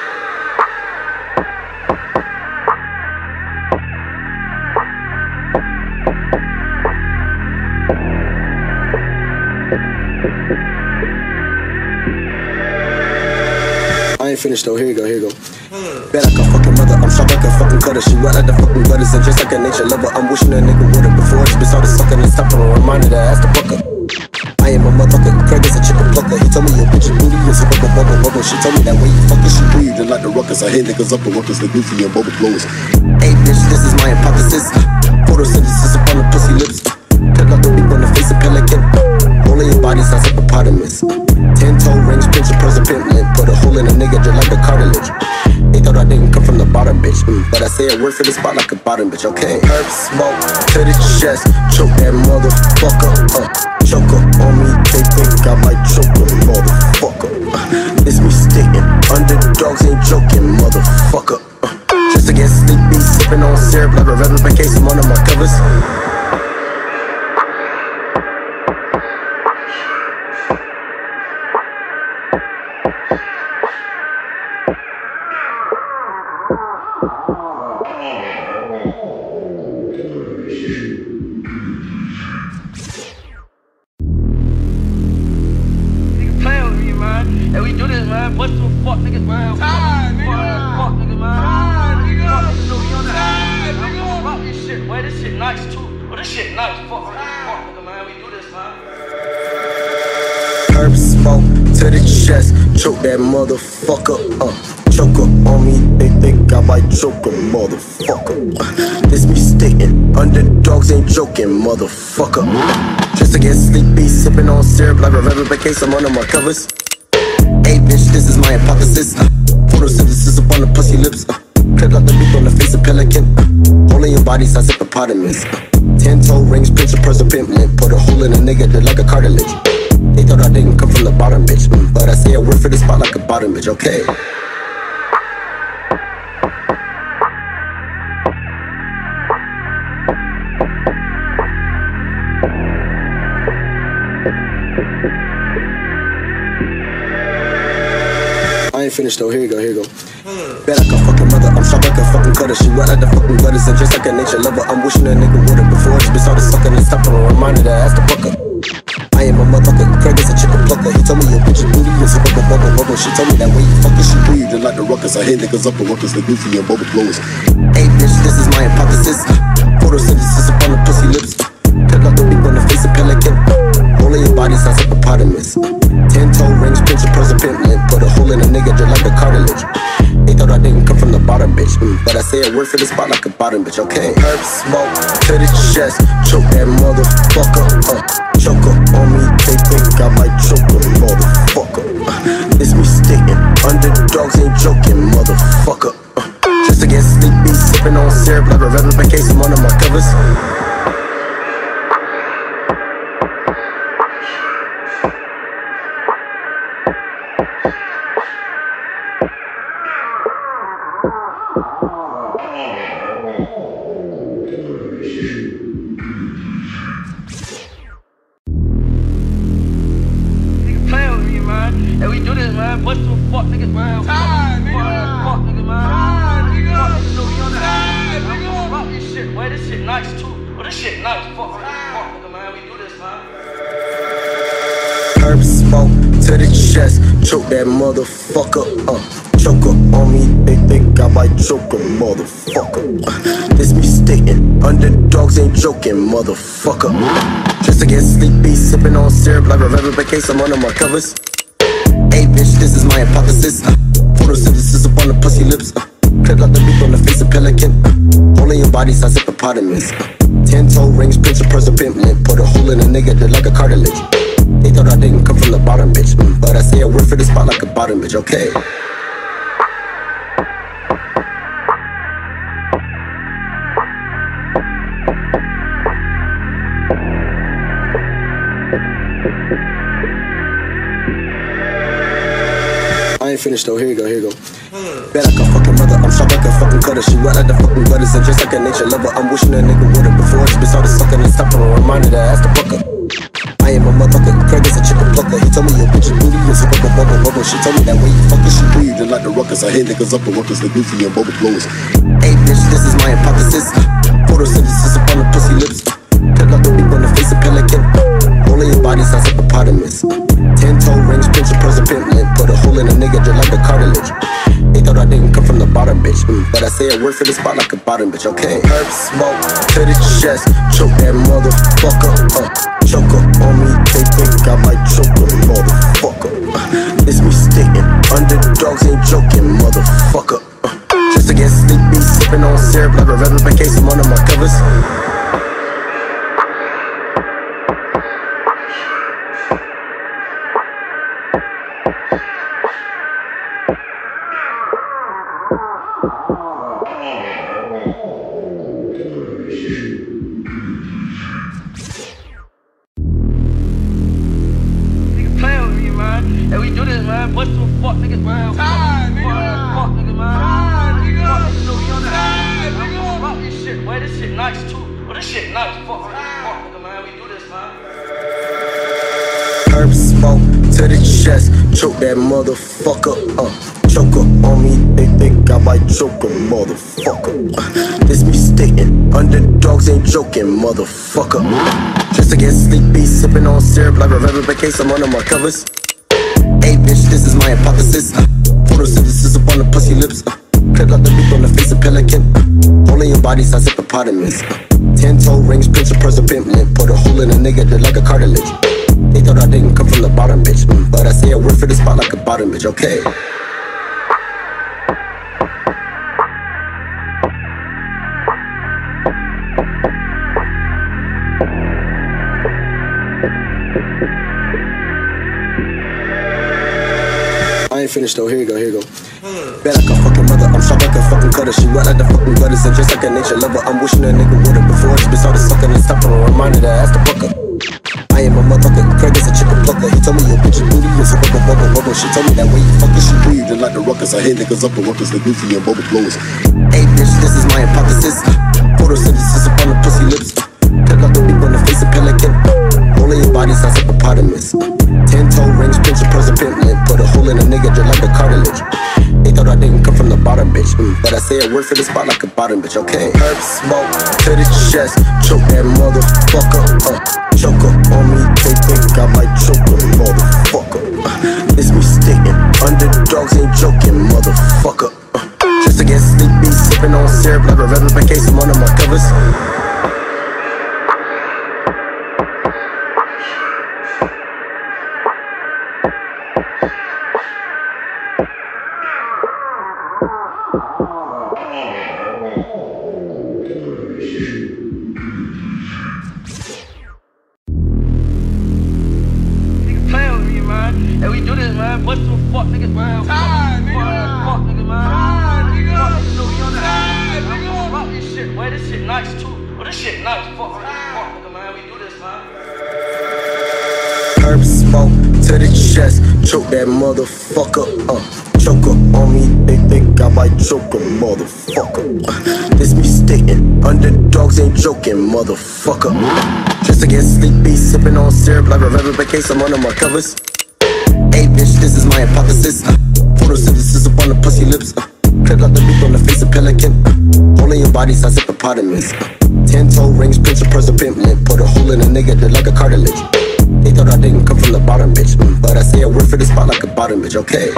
I ain't finished though, here you go, here you go. Bad like a fucking mother, I'm sharp like a fucking cutter. She wet like the fucking gutters, and just like a nature lover, I'm wishing a nigga would have before it's been started sucking and stopping. Reminded that I asked the fucker. I am a motherfucker, Craig is a chicken plucker. He told me your bitch booty is a bubble, bubble, bubble. She told me that when you fucking she breathe, just like the ruckus. I hit niggas up and ruckus, the goofy and bubble blowers. Hey bitch, this is my hypothesis. Photosynthesis up on the pussy lips. Clip like the beak on the face of pelican. Hole in your body size hippopotamus. 10-toe rings, pinch a purse, a pimp lip. Put a hole in a nigga just like a cartilage. They thought I didn't come from the bottom, bitch. But I say a word for the spot like a bottom, bitch, okay? Herb smoke to the chest, choke that motherfucker. Choke up on me, they think I might choke a motherfucker. This me sticking, underdogs ain't joking, motherfucker. Just to get sleepy, sipping on syrup like a rubber in case I'm under my covers. Hey, we do this, man. Bust some fuck niggas, man. Tired, nigga. Fuck niggas, man. Tired, nigga. Fuck niggas, know we on that. Tired, nigga. Fuck this shit, boy. This shit nice, too. Oh, this shit nice. Fuck nigga, man. We do this, man. Herb smoke to the chest, choke that motherfucker. Choke up on me, they think I might choke a motherfucker. This me stating, underdogs ain't joking, motherfucker. Just to get sleepy, sipping on syrup like a rubber in case I'm under my covers. Hey bitch, this is my hypothesis. Photosynthesis up on the pussy lips. Clip like the beak on the face of pelican. Hole in your body size hippopotamus. 10-toe rings, pinch a purse, a pimp lip. Put a hole in a nigga that like a cartilage. They thought I didn't come from the bottom, bitch. But I say a word for the spot like a bottom, bitch, okay? I ain't finished though, here you go, here you go. Bad like a fucking mother, I'm sharp like a fucking cutter. She wet like the fucking gutters, and just like a nature lover, I'm wishing a nigga would have before it's been started sucking and stopping. Reminded that I asked the fucker. I am a motherfucker, Craig is a chicken plucker. He told me your bitch booty is a bubble, bubble, bubble. She told me that when you fucking she breathe, just like the ruckus. I hit niggas up and ruckus, the goofy and bubble blowers. Hey bitch, this is my hypothesis. Photosynthesis up on the pussy lips. Clip like the beak on the face of pelican. Hole in your body size hippopotamus. 10-toe rings, pinch a purse, a pimp lip. Put a hole in a nigga just like a cartilage. They thought I didn't come from the bottom, bitch. But I say a word for the spot like a bottom, bitch, okay? Herb smoke to the chest, choke that motherfucker. Choke up on me, they think I might choke a motherfucker. This me sticking, underdogs ain't joking, motherfucker. Just to get sleepy, sipping on syrup like a rubber in case I'm under my covers. Hey, we do this, man. Bust some fuck niggas, man. Tired, nigga. Fuck niggas, man. Tired, nigga. Fuck niggas, know we on that. Tired, nigga. Fuck this shit, boy. This shit nice, too. Oh, this shit nice. Fuck nigga, man. We do this, man. Herb smoke to the chest, choke that motherfucker. Choke up on me, they think I might choke a motherfucker. This me stating, underdogs ain't joking, motherfucker. Just to get sleepy, sipping on syrup like a rubber in case I'm under my covers. Hey bitch, this is my hypothesis. Photosynthesis up on the pussy lips. Clip like the beak on the face of pelican. Hole in your body size hippopotamus. 10-toe rings, pinch a purse, a pimp lip. Put a hole in a nigga that like a cartilage. They thought I didn't come from the bottom, bitch. But I say a word for the spot like a bottom, bitch, okay? ain't finished though, here you go. Bad like a fucking mother, I'm sharp like a fucking cutter. She wet like the fucking gutters, and just like a nature lover, I'm wishing a nigga would have before this bitch started sucking and stopping. Reminded her, ass the fucker. I am a motherfucker, Craig is a chicken plucker. He told me your bitch booty is a bubble. She told me that when you fucking she breathe, just like the ruckus. I hit niggas up and workers, the goofy and bubble blowers. Hey bitch, this is my hypothesis. Photosynthesis upon the pussy lips. Cut out the beak on the face of pelican. All of your body sounds hippopotamus. 10-toe rings, pinch your pearls, a pimplet. Put a hole in a nigga just like the cartilage. They thought I didn't come from the bottom, bitch. But I say a word for the spot like a bottom, bitch, okay? Herb smoke to the chest. Choke that motherfucker up. Choke up on me, they think I might choke a motherfucker. It's me sticking. Underdogs ain't joking, motherfucker. Just to get sleepy, sipping on syrup like a relevant case. I'm under my covers. Hey, we do this, man. What the fuck, niggas, man? Time, nigga. Fuck, nigga, man. Time, nigga. Fuck, nigga, we on Time, that. nigga. Fuck this shit, boy. This shit nice, too. Well, this shit nice. Fuck, nigga, man. We do this, man. Herb smoke to the chest. Choke that motherfucker up. Choke up on me, they think I might choke a motherfucker. This me stating, underdogs ain't joking, motherfucker. Just to get sleepy, sipping on syrup like a relevant case. I'm under my covers. Hey bitch, this is my hypothesis. Photosynthesis upon the pussy lips. Cut out the beak on the face of pelican. All in your body sounds hippopotamus. 10-toe rings, pinch your pearls, a pimplet. Put a hole in a nigga just like a cartilage. They thought I didn't come from the bottom, bitch. But I say a word for the spot like a bottom, bitch, okay? I ain't finished though, here you go. Bad like a fucking mother, I'm sharp like a fucking cutter. She wet like the fucking gutters, and just like a nature lover, I'm wishing a nigga would have before this bitch started sucking and stopping. Reminded her, ass the fucker. I am a motherfucker, Craig is a chicken plucker. He told me your bitch booty is a bubble. She told me that when you fucking she breathe, just like the ruckus. I hit niggas up and workers, the goofy and bubble blowers. Hey bitch, this is my hypothesis. Photosynthesis upon the pussy lips. Cut out the beak on the face of pelican. All of your body sounds hippopotamus. 10-toe rings, pinch your pearls, a pimplet. Put a hole in a nigga just like the cartilage. They thought I didn't come from the bottom, bitch. But I say a word for the spot like a bottom, bitch, okay? Herb smoke to the chest. Choke that motherfucker up. Choke up on me, they think I might choke a motherfucker. It's me sticking. Underdogs ain't joking, motherfucker. Just to get sleepy, sipping on syrup like a relevant case. I'm under my covers. Hey, we do this, man. What the fuck, niggas, man? Time, nigga. Fuck, nigga, man. Time, nigga. Fuck, nigga, we on that. Time, nigga. Fuck this shit, boy. This shit nice, too. Well, this shit nice. Fuck, nigga, man. We do this, man. Herb smoke to the chest. Choke that motherfucker up. Choke up on me, they think I might choke a motherfucker. This me stating, underdogs ain't joking, motherfucker. Just to get sleepy, sipping on syrup like a relevant case. I'm under my covers. Hey bitch, this is my hypothesis. Photosynthesis upon the pussy lips. Cut out the beak on the face of pelican. All in your body sounds hippopotamus. 10-toe rings, pinch your pearls, a pimplet. Put a hole in a nigga just like a cartilage. They thought I didn't come from the bottom, bitch. But I say a word for the spot like a bottom, bitch, okay?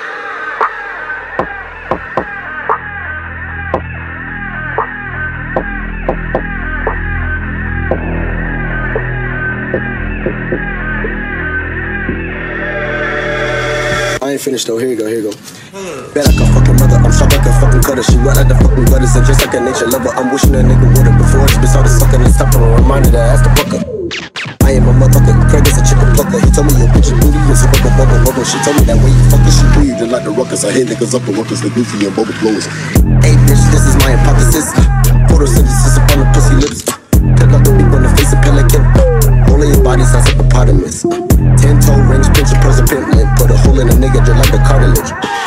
I ain't finished though, here you go. Bad like a fucking mother, I'm sharp like a fucking cutter. She wet like the fucking gutters, and just like a nature lover, I'm wishing a nigga would have before this bitch started sucking and stopping. Reminded her, ass the fucker. I am a motherfucker, Craig is a chicken plucker. He told me your bitch booty is a bubble. She told me that when you fucking she breathe, just like the ruckus. I hit niggas up and workers, the goofy and bubble blowers. Hey bitch, this is my hypothesis. Photosynthesis upon the pussy lips. Cut out the beak on the face of pelican. All of your body sounds hippopotamus. 10-toe rings, pinch your pearls, a pimplet. Put a hole in a nigga just like the cartilage.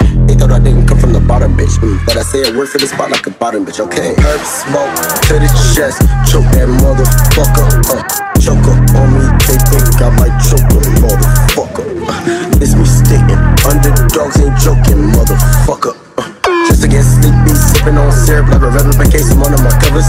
But I say a word for the spot like a bottom bitch, okay. Herb smoke to the chest, choke that motherfucker, choke up on me, they think I might choke a motherfucker. It's me sticking, underdogs ain't joking, motherfucker. Just to get sleepy, sipping on syrup like a relevant case of one of my covers.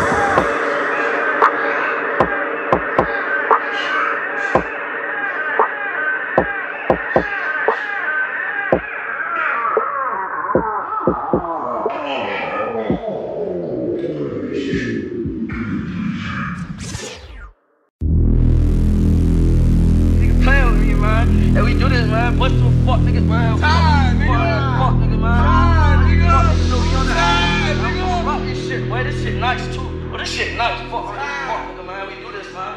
And we do this, man. Bust to a fuck niggas, man. Time, nigga. Fuck nigga, man. Time, nigga. Fuck nigga, we on that. Time, Man, nigga. fuck this shit, boy. This shit nice too. But this shit nice. Fuck nigga, man. We do this, man.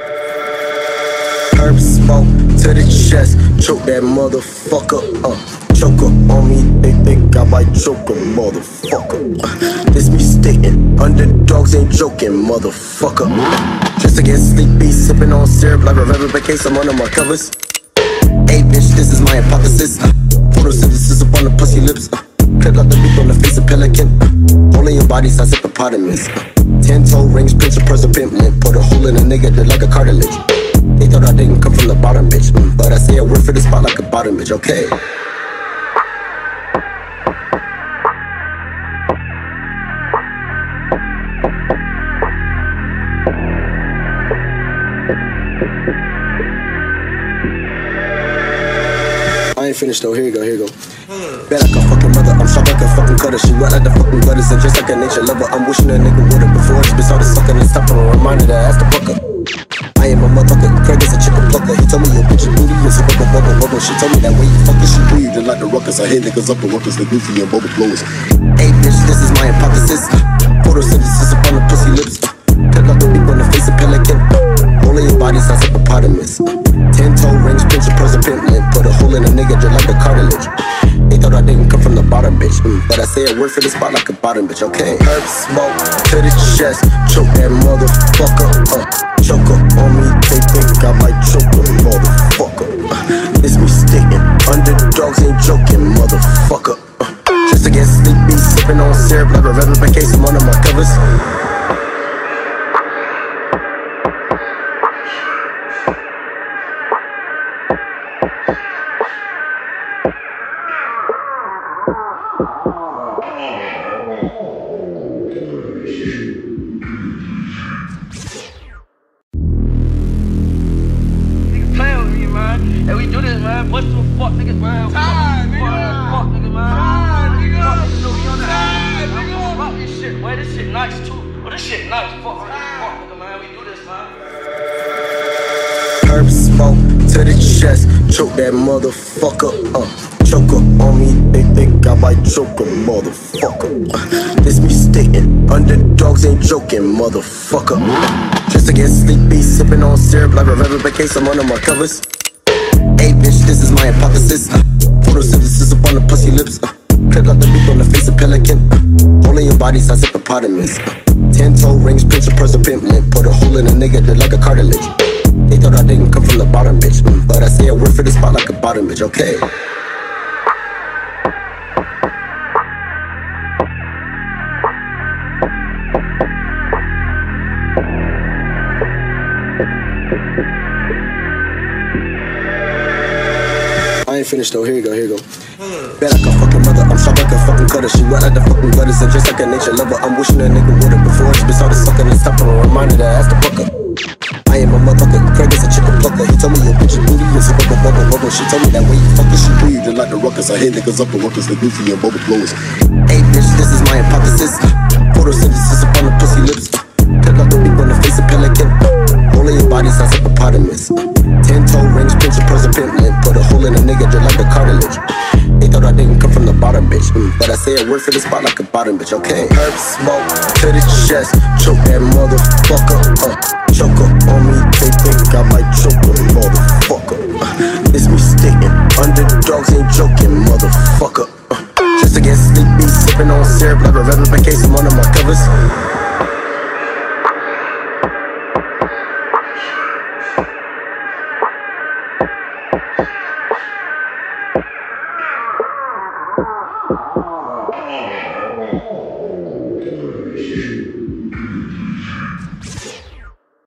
Herb smoke to the chest, choke that motherfucker, choke up on me, they think I might choke a motherfucker. This me stating, underdogs ain't joking, motherfucker. Just to get sleepy, sipping on syrup like a relevant case of one of my covers. Hey bitch, this is my hypothesis. Photosynthesis up on the pussy lips. Clip like the beak on the face of pelican. Hole in your body size hippopotamus. 10-toe rings, pinch a person pimp limp. Put a hole in a nigga that like a cartilage. They thought I didn't come from the bottom bitch, but I say a word for the spot like a bottom bitch, okay. I ain't finished though, here you go. Bad like a fucking mother, I'm sharp like a fucking cutter. She wet like the fucking gutters and just like a nature lover. I'm wishing a nigga would have before this bitch started sucking and stopping. Reminded that ass to fuck up. I am a motherfucker, Craig is a chicken plucker. He told me your bitch booty is a bubble. She told me that way you fucking she breathe just like the ruckus. I hate niggas up the ruckus, the goofy and bubble blowers. Hey bitch, this is my hypothesis. Photosynthesis up on the pussy lips. Clip like the beak on the face of pelican. Hole in your body size hippopotamus. 10-toe rings, pinch a person pimp limp. Put a hole in a nigga just like a cartilage. They thought I didn't come from the bottom bitch, but I say a word for the spot like a bottom bitch, okay. Herb smoke to the chest, choke that motherfucker, choke up on me, they think I might choke a motherfucker. It's me sticking, underdogs ain't joking, motherfucker. Just to get sleepy, sipping on syrup like a relevant case of one of my covers. And we do this, man. Bust to a fuck niggas, man. Time, nigga. Fuck nigga, man. Time, nigga. Fuck nigga, we on that. Time, nigga. Fuck this shit, boy. This shit nice too. But this shit nice. Fuck nigga, man. We do this, man. Herb smoke to the chest, choke that motherfucker, choke up on me, they think I might choke a motherfucker. This me stating, underdogs ain't joking, motherfucker. Just to get sleepy, sipping on syrup like a relevant case of one of my covers. Hey bitch, this is my hypothesis. Photosynthesis up on the pussy lips. Clip like the beak on the face of pelican. Hole in your body size hippopotamus. 10-toe rings, pinch a person pimp limp. Put a hole in a nigga that like a cartilage. They thought I didn't come from the bottom bitch, but I say a word for the spot like a bottom bitch, okay. I ain't finished though, here you go. Bad like a fucking mother, I'm sharp like a fucking cutter. She wet like the fucking gutters and just like a nature lover. I'm wishing a nigga would have before this bitch started sucking and stopping. Reminded that ass to fuck up. I am a motherfucker, Craig is a chicken plucker. He told me your bitch booty is a bubble. She told me that way you fucking she breathe just like the ruckus. I hate niggas up the ruckus, the goofy and bubble blowers. Hey bitch, this is my hypothesis. Photosynthesis up on the pussy lips. Clip like the beak on the face of pelican. Hole in your body size hippopotamus. 10-toe rings, pinch a person pimp limp. Put a hole in a nigga just like a cartilage. They thought I didn't come from the bottom bitch, but I say a word for the spot like a bottom bitch, okay. Herb smoke to the chest, choke that motherfucker, choke up on me, they think I might choke a motherfucker. It's me sticking, underdogs ain't joking, motherfucker. Just to get sleepy, sipping on syrup like a relevant case of one of my covers.